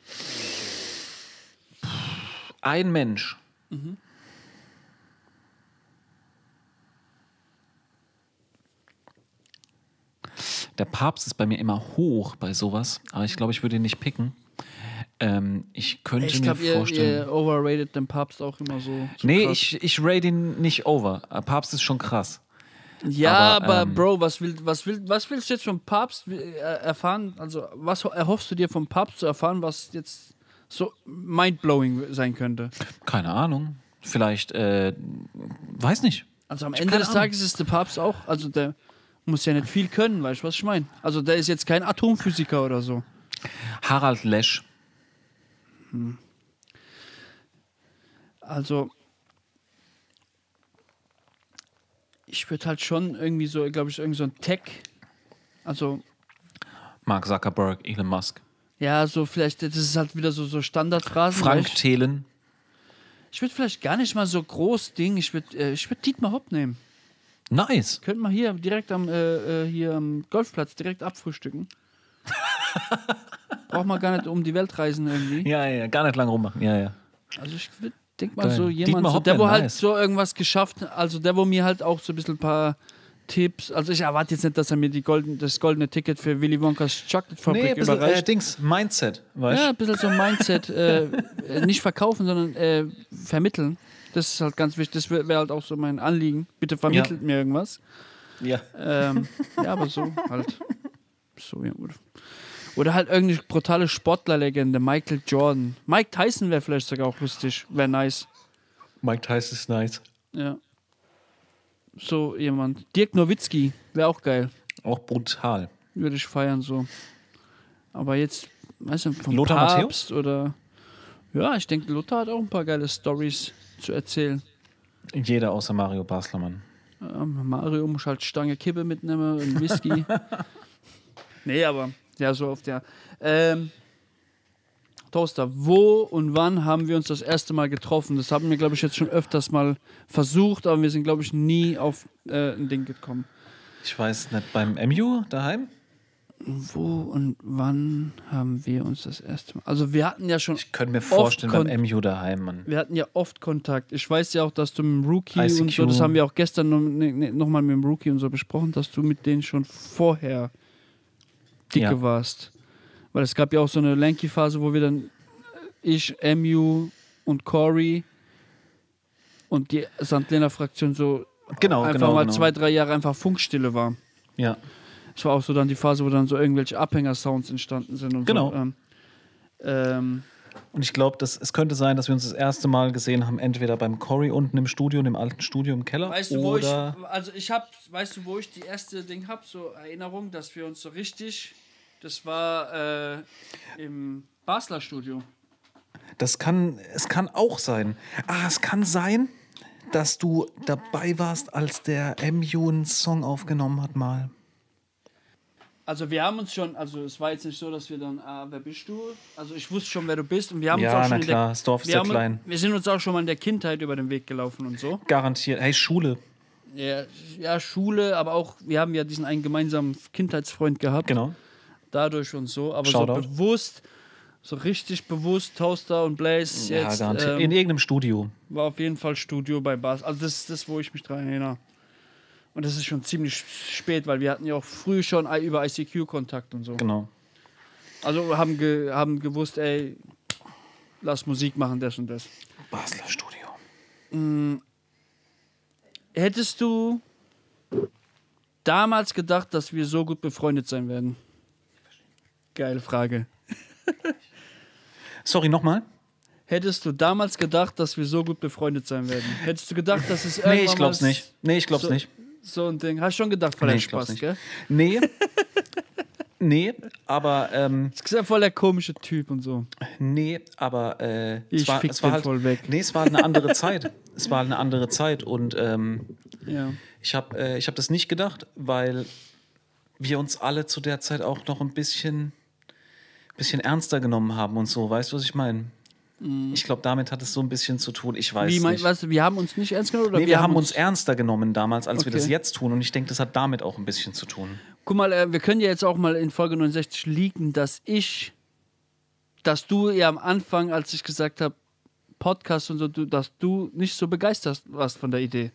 Ein Mensch. Der Papst ist bei mir immer hoch bei sowas, aber ich glaube, ich würde ihn nicht picken. Ähm, ich könnte Ich mir glaube, ihr, vorstellen. ihr overrated den Papst auch immer so. so nee, krass. ich, ich rate ihn nicht over. Papst ist schon krass. Ja, aber, aber, ähm, Bro, was, will, was, will, was willst du jetzt vom Papst äh, erfahren? Also, was ho- erhoffst du dir vom Papst zu erfahren, was jetzt so mindblowing sein könnte? Keine Ahnung. Vielleicht, äh, weiß nicht. Also, am Ich hab Ende keine des Ahnung. Tages ist der Papst auch, also der muss ja nicht viel können, weißt du, was ich meine? Also, der ist jetzt kein Atomphysiker oder so. Harald Lesch. Also, ich würde halt schon irgendwie so, glaube ich, irgendwie so ein Tech, also, Mark Zuckerberg, Elon Musk. ja, so vielleicht, das ist halt wieder so, so Standardphrasen. Frank weißt? Thelen. Ich würde vielleicht gar nicht mal so groß Ding, ich würde äh, ich würd Dietmar Hopp nehmen. Nice. Könnten wir hier direkt am, äh, äh, hier am Golfplatz direkt abfrühstücken. Braucht man gar nicht um die Welt reisen irgendwie. Ja, ja, gar nicht lang rummachen. Ja, ja. Also ich denke mal Geil. so Dietmar jemand, so, Hopp der wär wo halt nice. so irgendwas geschafft, also der wo mir halt auch so ein bisschen ein paar Tipps, also ich erwarte jetzt nicht, dass er mir die golden, das goldene Ticket für Willy Wonkas Chocolate Nee, Fabrik ein bisschen, äh, überreicht. Dings, Mindset, weißt du? Ja, ein bisschen so ein Mindset, äh, äh, nicht verkaufen, sondern äh, vermitteln. Das ist halt ganz wichtig, das wäre wär halt auch so mein Anliegen. Bitte vermittelt Ja. mir irgendwas. Ja. Ähm, ja, aber so halt. So, ja, oder, oder halt irgendeine brutale Sportlerlegende, Michael Jordan. Mike Tyson wäre vielleicht sogar auch lustig, wäre nice. Mike Tyson ist nice. Ja. So jemand. Dirk Nowitzki wäre auch geil. Auch brutal. Würde ich feiern so. Aber jetzt, weißt du, vom Lothar Papst oder. Ja, ich denke, Lothar hat auch ein paar geile Stories zu erzählen. Jeder außer Mario Baslermann. Ähm, Mario muss halt Stange Kippe mitnehmen und Whisky. Nee, aber ja, so auf der. Ähm, Toaster, wo und wann haben wir uns das erste Mal getroffen? Das haben wir, glaube ich, jetzt schon öfters mal versucht, aber wir sind, glaube ich, nie auf äh, ein Ding gekommen. Ich weiß nicht, beim M U daheim? Wo und wann haben wir uns das erste Mal. Also, wir hatten ja schon. Ich könnte mir vorstellen, kon- beim M U daheim, Mann. Wir hatten ja oft Kontakt. Ich weiß ja auch, dass du mit dem Rookie I C Q. und so, das haben wir auch gestern noch, ne, ne, noch mal mit dem Rookie und so besprochen, dass du mit denen schon vorher dicke Ja. warst. Weil es gab ja auch so eine Lanky-Phase, wo wir dann, ich, M U und Corey und die Sankt Lena-Fraktion so Genau, einfach genau, mal genau. zwei, drei Jahre einfach Funkstille war. Ja. Es war auch so dann die Phase, wo dann so irgendwelche Abhänger-Sounds entstanden sind und Genau. so. Ähm, ähm, Und ich glaube, es könnte sein, dass wir uns das erste Mal gesehen haben, entweder beim Cory unten im Studio, im alten Studio im Keller. Weißt du, wo ich, oder also ich hab, weißt du, wo ich die erste Ding hab, so Erinnerung, dass wir uns so richtig, das war äh, im Basler Studio. Das kann, es kann auch sein. Ah, es kann sein, dass du dabei warst, als der M U einen Song aufgenommen hat mal. Also wir haben uns schon, also es war jetzt nicht so, dass wir dann, ah, wer bist du? Also ich wusste schon, wer du bist und wir haben Ja, uns auch na schon in klar, der, das Dorf ist wir ja haben, klein. Wir sind uns auch schon mal in der Kindheit über den Weg gelaufen und so. Garantiert. Hey, Schule. Ja, ja, Schule, aber auch, wir haben ja diesen einen gemeinsamen Kindheitsfreund gehabt. Genau. Dadurch und so, aber Shoutout. so bewusst, so richtig bewusst, Toaster und Blaze Ja, jetzt, garantiert. ähm, In irgendeinem Studio. war auf jeden Fall Studio bei Bas. Also das ist das, wo ich mich dran erinnere. Und das ist schon ziemlich spät, weil wir hatten ja auch früh schon I- über I C Q Kontakt und so. Genau. Also haben, ge, haben gewusst, ey, lass Musik machen, das und das. Basler Studio. Hättest du damals gedacht, dass wir so gut befreundet sein werden? Geile Frage. Sorry, nochmal? Hättest du damals gedacht, dass wir so gut befreundet sein werden? Hättest du gedacht, dass es irgendwann Nee, ich glaub's mal nicht. Nee, ich glaub's so, nicht. So ein Ding. Hast du schon gedacht, voll Nee, der ich glaub's Spaß, nicht. gell? Nee. Nee, aber ähm, Das ist ja voll der komische Typ und so. nee, aber äh, Ich es war, fick es war den halt voll weg. Nee, es war halt eine andere Zeit. Es war halt eine andere Zeit und ähm, Ja. ich habe äh, ich habe das nicht gedacht, weil wir uns alle zu der Zeit auch noch ein bisschen bisschen ernster genommen haben und so. Weißt du, was ich meine? Ich glaube, damit hat es so ein bisschen zu tun. Ich weiß Wie mein, nicht. weißt du, wir haben uns nicht ernst genommen? Oder Nee, wir, haben uns ernster genommen damals, als wir Okay. das jetzt tun. Und ich denke, das hat damit auch ein bisschen zu tun. Guck mal, äh, wir können ja jetzt auch mal in Folge neunundsechzig liegen, dass ich, dass du ja am Anfang, als ich gesagt habe, Podcast und so, du, dass du nicht so begeistert warst von der Idee.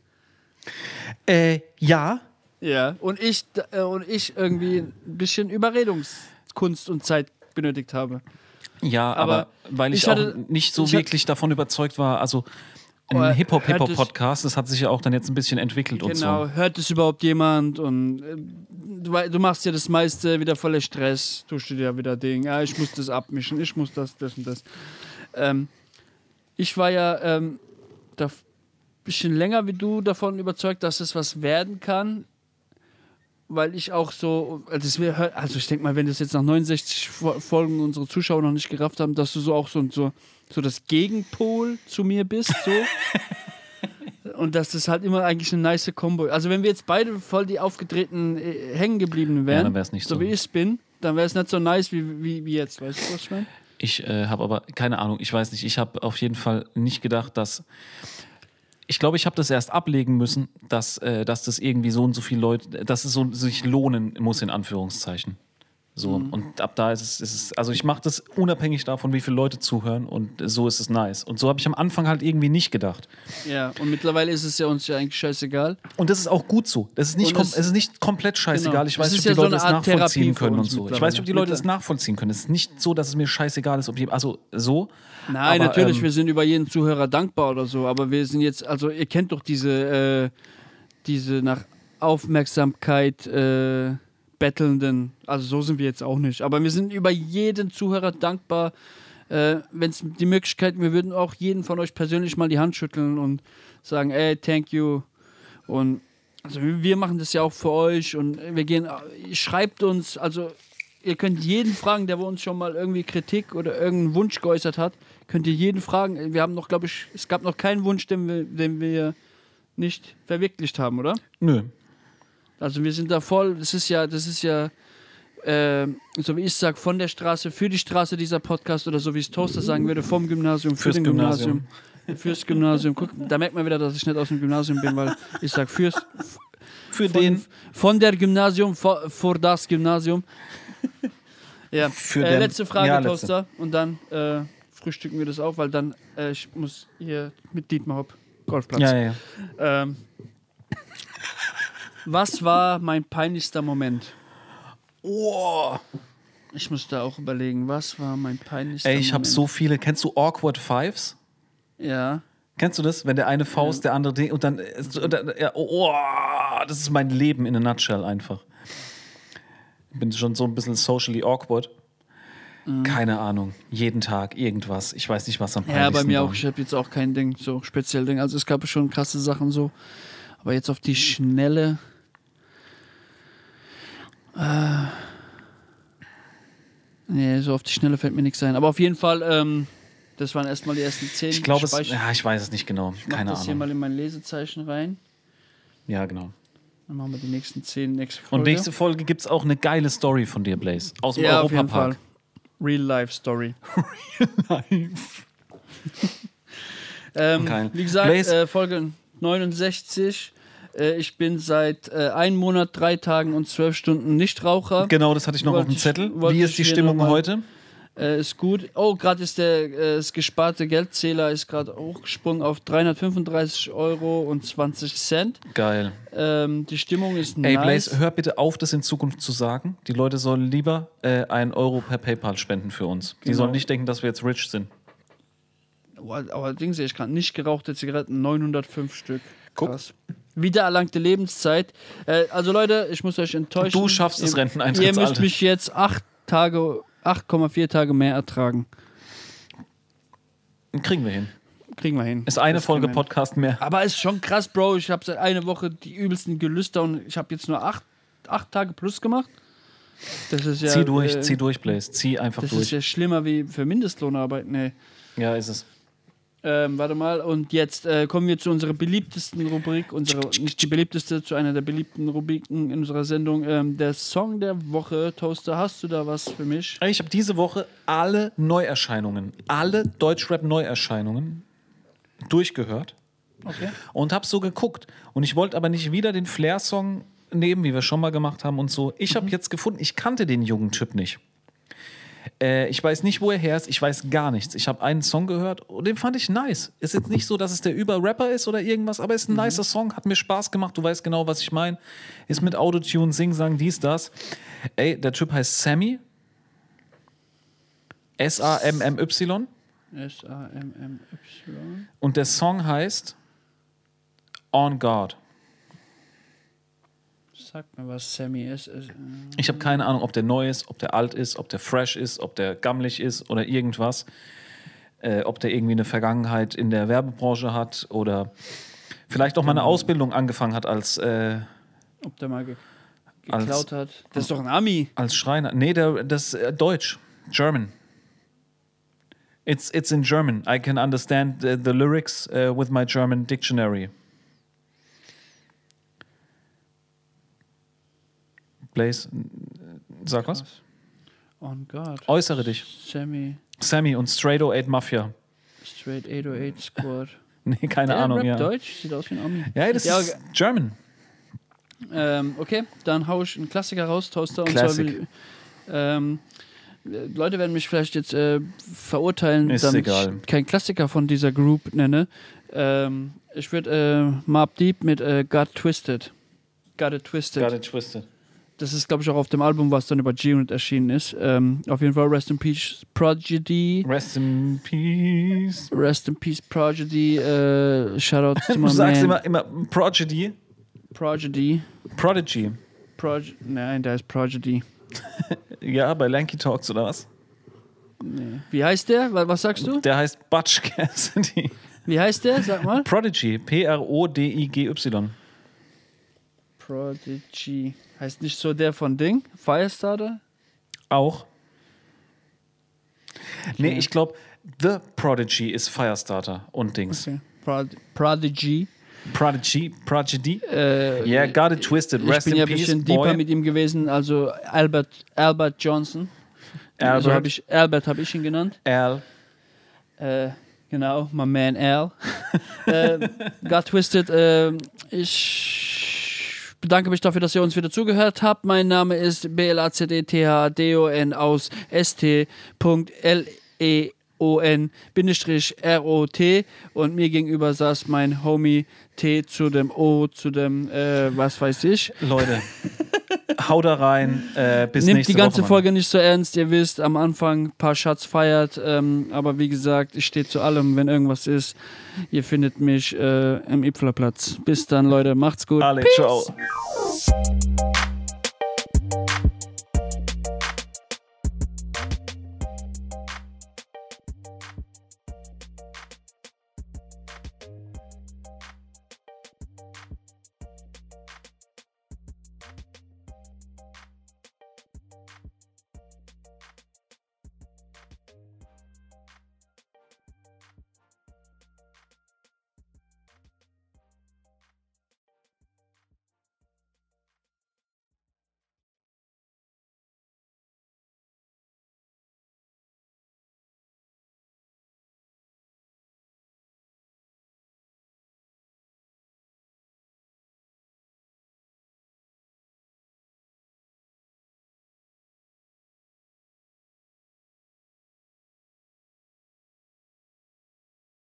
Äh, ja. Ja. Und ich, äh, und ich irgendwie ein bisschen Überredungskunst und Zeit benötigt habe. Ja, aber, Aber weil ich, ich hatte- auch nicht so ich hatte- wirklich davon überzeugt war, also ein Oh, Hip-Hop-Hip-Hop-Podcast, das hat sich ja auch dann jetzt ein bisschen entwickelt und Genau, so. hört es überhaupt jemand? Und äh, du, wei- du machst ja das meiste wieder voller Stress, tust du dir wieder Ding, ja, ich muss das abmischen, ich muss das, das und das. Ähm, ich war ja ähm, da ein bisschen länger wie du davon überzeugt, dass es was werden kann, weil ich auch so, also, es wär, also ich denke mal, wenn das jetzt nach neunundsechzig Fo- Folgen unsere Zuschauer noch nicht gerafft haben, dass du so auch so, so, so das Gegenpol zu mir bist, so. Und dass das halt immer eigentlich eine nice Kombo. Also wenn wir jetzt beide voll die aufgedrehten äh, hängen geblieben wären, Ja, dann wär's nicht so. wie ich bin, dann wäre es nicht so nice wie, wie, wie jetzt. Weißt du, was ich meine? Ich äh, habe aber keine Ahnung, ich weiß nicht, ich habe auf jeden Fall nicht gedacht, dass. Ich glaube, ich habe das erst ablegen müssen, dass, äh, dass das irgendwie so und so viele Leute, dass es so sich lohnen muss, in Anführungszeichen. So. Mhm. Und ab da ist es, ist es also ich mache das unabhängig davon, wie viele Leute zuhören und so ist es nice. Und so habe ich am Anfang halt irgendwie nicht gedacht. Ja, und mittlerweile ist es ja uns ja eigentlich scheißegal. Und das ist auch gut so. Das ist nicht, Und kom es- es ist nicht komplett scheißegal. Genau. Ich Es weiß nicht, ist ob ja die so Leute eine das Art Therapie nachvollziehen für können und uns so. Ich weiß nicht, ob die Leute das mittlerweile. nachvollziehen können. Es ist nicht so, dass es mir scheißegal ist, ob die. Also so. Nein, aber, natürlich, ähm, wir sind über jeden Zuhörer dankbar oder so, aber wir sind jetzt, also ihr kennt doch diese, äh, diese nach Aufmerksamkeit äh, bettelnden, also so sind wir jetzt auch nicht, aber wir sind über jeden Zuhörer dankbar, äh, wenn es die Möglichkeit, wir würden auch jeden von euch persönlich mal die Hand schütteln und sagen, ey, thank you und also wir machen das ja auch für euch und wir gehen, schreibt uns, also ihr könnt jeden fragen, der bei uns schon mal irgendwie Kritik oder irgendeinen Wunsch geäußert hat, könnt ihr jeden fragen. Wir haben noch, glaube ich, es gab noch keinen Wunsch, den wir, den wir nicht verwirklicht haben, oder? Nö. Also wir sind da voll, das ist ja, das ist ja, äh, so wie ich sage, von der Straße für die Straße dieser Podcast oder so wie es Toaster sagen würde, vom Gymnasium für Fürs den Gymnasium. Gymnasium. Fürs Gymnasium. Guck, da merkt man wieder, dass ich nicht aus dem Gymnasium bin, weil ich sage fürs, Für von, den. von der Gymnasium, vor, vor das Gymnasium. Ja, Für äh, den- letzte Frage, ja, letzte. Toaster. Und dann äh, frühstücken wir das auf, weil dann äh, ich muss hier mit Dietmar Hopp Golfplatz. Ja, ja, ja. Ähm, was war mein peinlichster Moment? Oh. Ich muss da auch überlegen, was war mein peinlichster Ey, ich habe Moment? so viele. Kennst du Awkward Fives? Ja. Kennst du das? Wenn der eine Faust, der andere Ding und dann. äh, so- und dann- ja, oh, das ist mein Leben in a nutshell einfach. Ich bin schon so ein bisschen socially awkward. Keine Ahnung. Jeden Tag irgendwas. Ich weiß nicht, was am Ja, peinlichsten bei mir war. auch. Ich habe jetzt auch kein Ding, so speziell Ding. Also es gab schon krasse Sachen so. Aber jetzt auf die Schnelle. Äh, nee, so auf die Schnelle fällt mir nichts ein. Aber auf jeden Fall, ähm, das waren erstmal die ersten zehn. Ich glaube, es. Speich- Ja, ich weiß es nicht genau. ich mach Keine das hier Ahnung. mal in mein Lesezeichen rein. Ja, genau. Dann machen wir die nächsten zehn nächste Folge. Und nächste Folge gibt es auch eine geile Story von dir, Blaze. Aus dem ja, auf jeden Europapark. Fall. Real-Life-Story. Live. ähm, Okay. Wie gesagt, Blaze. äh, Folge neunundsechzig. Äh, ich bin seit äh, einem Monat, drei Tagen und zwölf Stunden Nichtraucher. Genau, das hatte ich noch Wollte auf dem ich- Zettel. wollte Wie ich ist die hier Stimmung noch mal- heute? Äh, ist gut. Oh, gerade ist der äh, das gesparte Geldzähler ist gerade hochgesprungen auf dreihundertfünfunddreißig Euro und zwanzig Cent. Geil. Ähm, die Stimmung ist Ey, nice. Blaze, hör bitte auf, das in Zukunft zu sagen. Die Leute sollen lieber äh, einen Euro per PayPal spenden für uns. Die Genau. sollen nicht denken, dass wir jetzt rich sind. Oh, aber Ding sehe ich gerade, nicht gerauchte Zigaretten, neunhundertfünf Stück. Guck. Krass. Wiedererlangte Lebenszeit. Äh, also Leute, ich muss euch enttäuschen. Du schaffst das Ihr- Renteneintrittsalter. Ihr müsst mich jetzt acht Tage, acht Komma vier Tage mehr ertragen. Kriegen wir hin. Kriegen wir hin. Ist eine Das Folge kriegen wir hin. Podcast mehr. Aber ist schon krass, Bro. Ich habe seit einer Woche die übelsten Gelüster und ich habe jetzt nur acht, acht Tage plus gemacht. Das ist ja, zieh durch, äh, zieh durch, Blaze. Zieh einfach Das durch. ist ja schlimmer wie für Mindestlohnarbeit. Nee. Ja, ist es. Ähm, warte mal, und jetzt äh, kommen wir zu unserer beliebtesten Rubrik, unsere, nicht die beliebteste, zu einer der beliebten Rubriken in unserer Sendung. Ähm, der Song der Woche. Toaster, hast du da was für mich? Ich habe diese Woche alle Neuerscheinungen, alle Deutschrap-Neuerscheinungen durchgehört Okay. und habe so geguckt. Und ich wollte aber nicht wieder den Flair-Song nehmen, wie wir schon mal gemacht haben und so. Ich habe jetzt gefunden, ich kannte den jungen Typ nicht. Äh, ich weiß nicht, wo er her ist. Ich weiß gar nichts. Ich habe einen Song gehört und den fand ich nice. Ist jetzt nicht so, dass es der Über-Rapper ist oder irgendwas, aber ist ein nicer Song. Hat mir Spaß gemacht. Du weißt genau, was ich meine. Ist mit Autotune, Sing-Sang, dies, das. Ey, der Typ heißt Sammy. S A M M Y. S A M M Y. Und der Song heißt On Guard. Sag mir was, Sammy ist. ist äh, Ich habe keine Ahnung, ob der neu ist, ob der alt ist, ob der fresh ist, ob der gammelig ist oder irgendwas. Äh, ob der irgendwie eine Vergangenheit in der Werbebranche hat oder vielleicht auch mal eine Ausbildung angefangen hat als, äh, ob der mal ge Als- geklaut hat. Das ist doch ein Ami. als Schreiner. Nee, der, das ist äh, Deutsch. German. It's, it's in German. I can understand the, the lyrics uh, with my German dictionary. Blaze, sag was. On God. Äußere dich. Sammy. Sammy und Straight oh eight Mafia. Straight acht null acht Squad. Nee, keine Der Ahnung, rappt ja. Deutsch, sieht aus wie ein Ami. Ja, das Ja, ist German. Ähm, okay, dann hau ich einen Klassiker raus, Toaster. Und Classic. zwar will, ähm, äh, Leute werden mich vielleicht jetzt äh, verurteilen, Ist damit egal. ich keinen Klassiker von dieser Group nenne. Ähm, ich würde äh, Mobb Deep mit äh, Got Twisted. Got It Twisted. Got it twisted. Das ist, glaube ich, auch auf dem Album, was dann über G-Unit erschienen ist. Ähm, auf jeden Fall Rest in Peace Prodigy. Rest in peace. Rest in Peace Prodigy. Äh, Shoutout to Du my sagst man. immer, immer Prodigy. Prodigy. Prodigy. Prog Nein, der ist Prodigy. Ja, bei Lanky Talks oder was? Wie heißt der? Wa- Was sagst du? Der heißt Butch Cassidy. Wie heißt der? Sag mal. Prodigy. P R O D I G Y. Prodigy. Heißt nicht so der von Ding? Firestarter? Auch. Nee, ich glaube, The Prodigy ist Firestarter und Dings. Okay. Prod Prodigy. Prodigy, Prodigy. Äh, Yeah, got it twisted. ich Rest bin in ja ein peace, bisschen deeper boy. mit ihm gewesen. Also Albert, Albert Johnson. Albert. So hab ich, Albert habe ich ihn genannt. Al. Äh, genau, my man Al. äh, got twisted. Äh, ich bedanke mich dafür, dass ihr uns wieder zugehört habt. Mein Name ist B L A Z D T H D O N aus S T L E O N R O T und mir gegenüber saß mein Homie T zu dem O zu dem äh, was weiß ich. Leute, hau da rein. Äh, bis Nimmt nächste die ganze Woche, Mann. Folge nicht so ernst, ihr wisst, am Anfang ein paar Shots feiert, ähm, aber wie gesagt, ich stehe zu allem, wenn irgendwas ist. Ihr findet mich äh, im Ipflerplatz. Bis dann, Leute, macht's gut. Alle, ciao.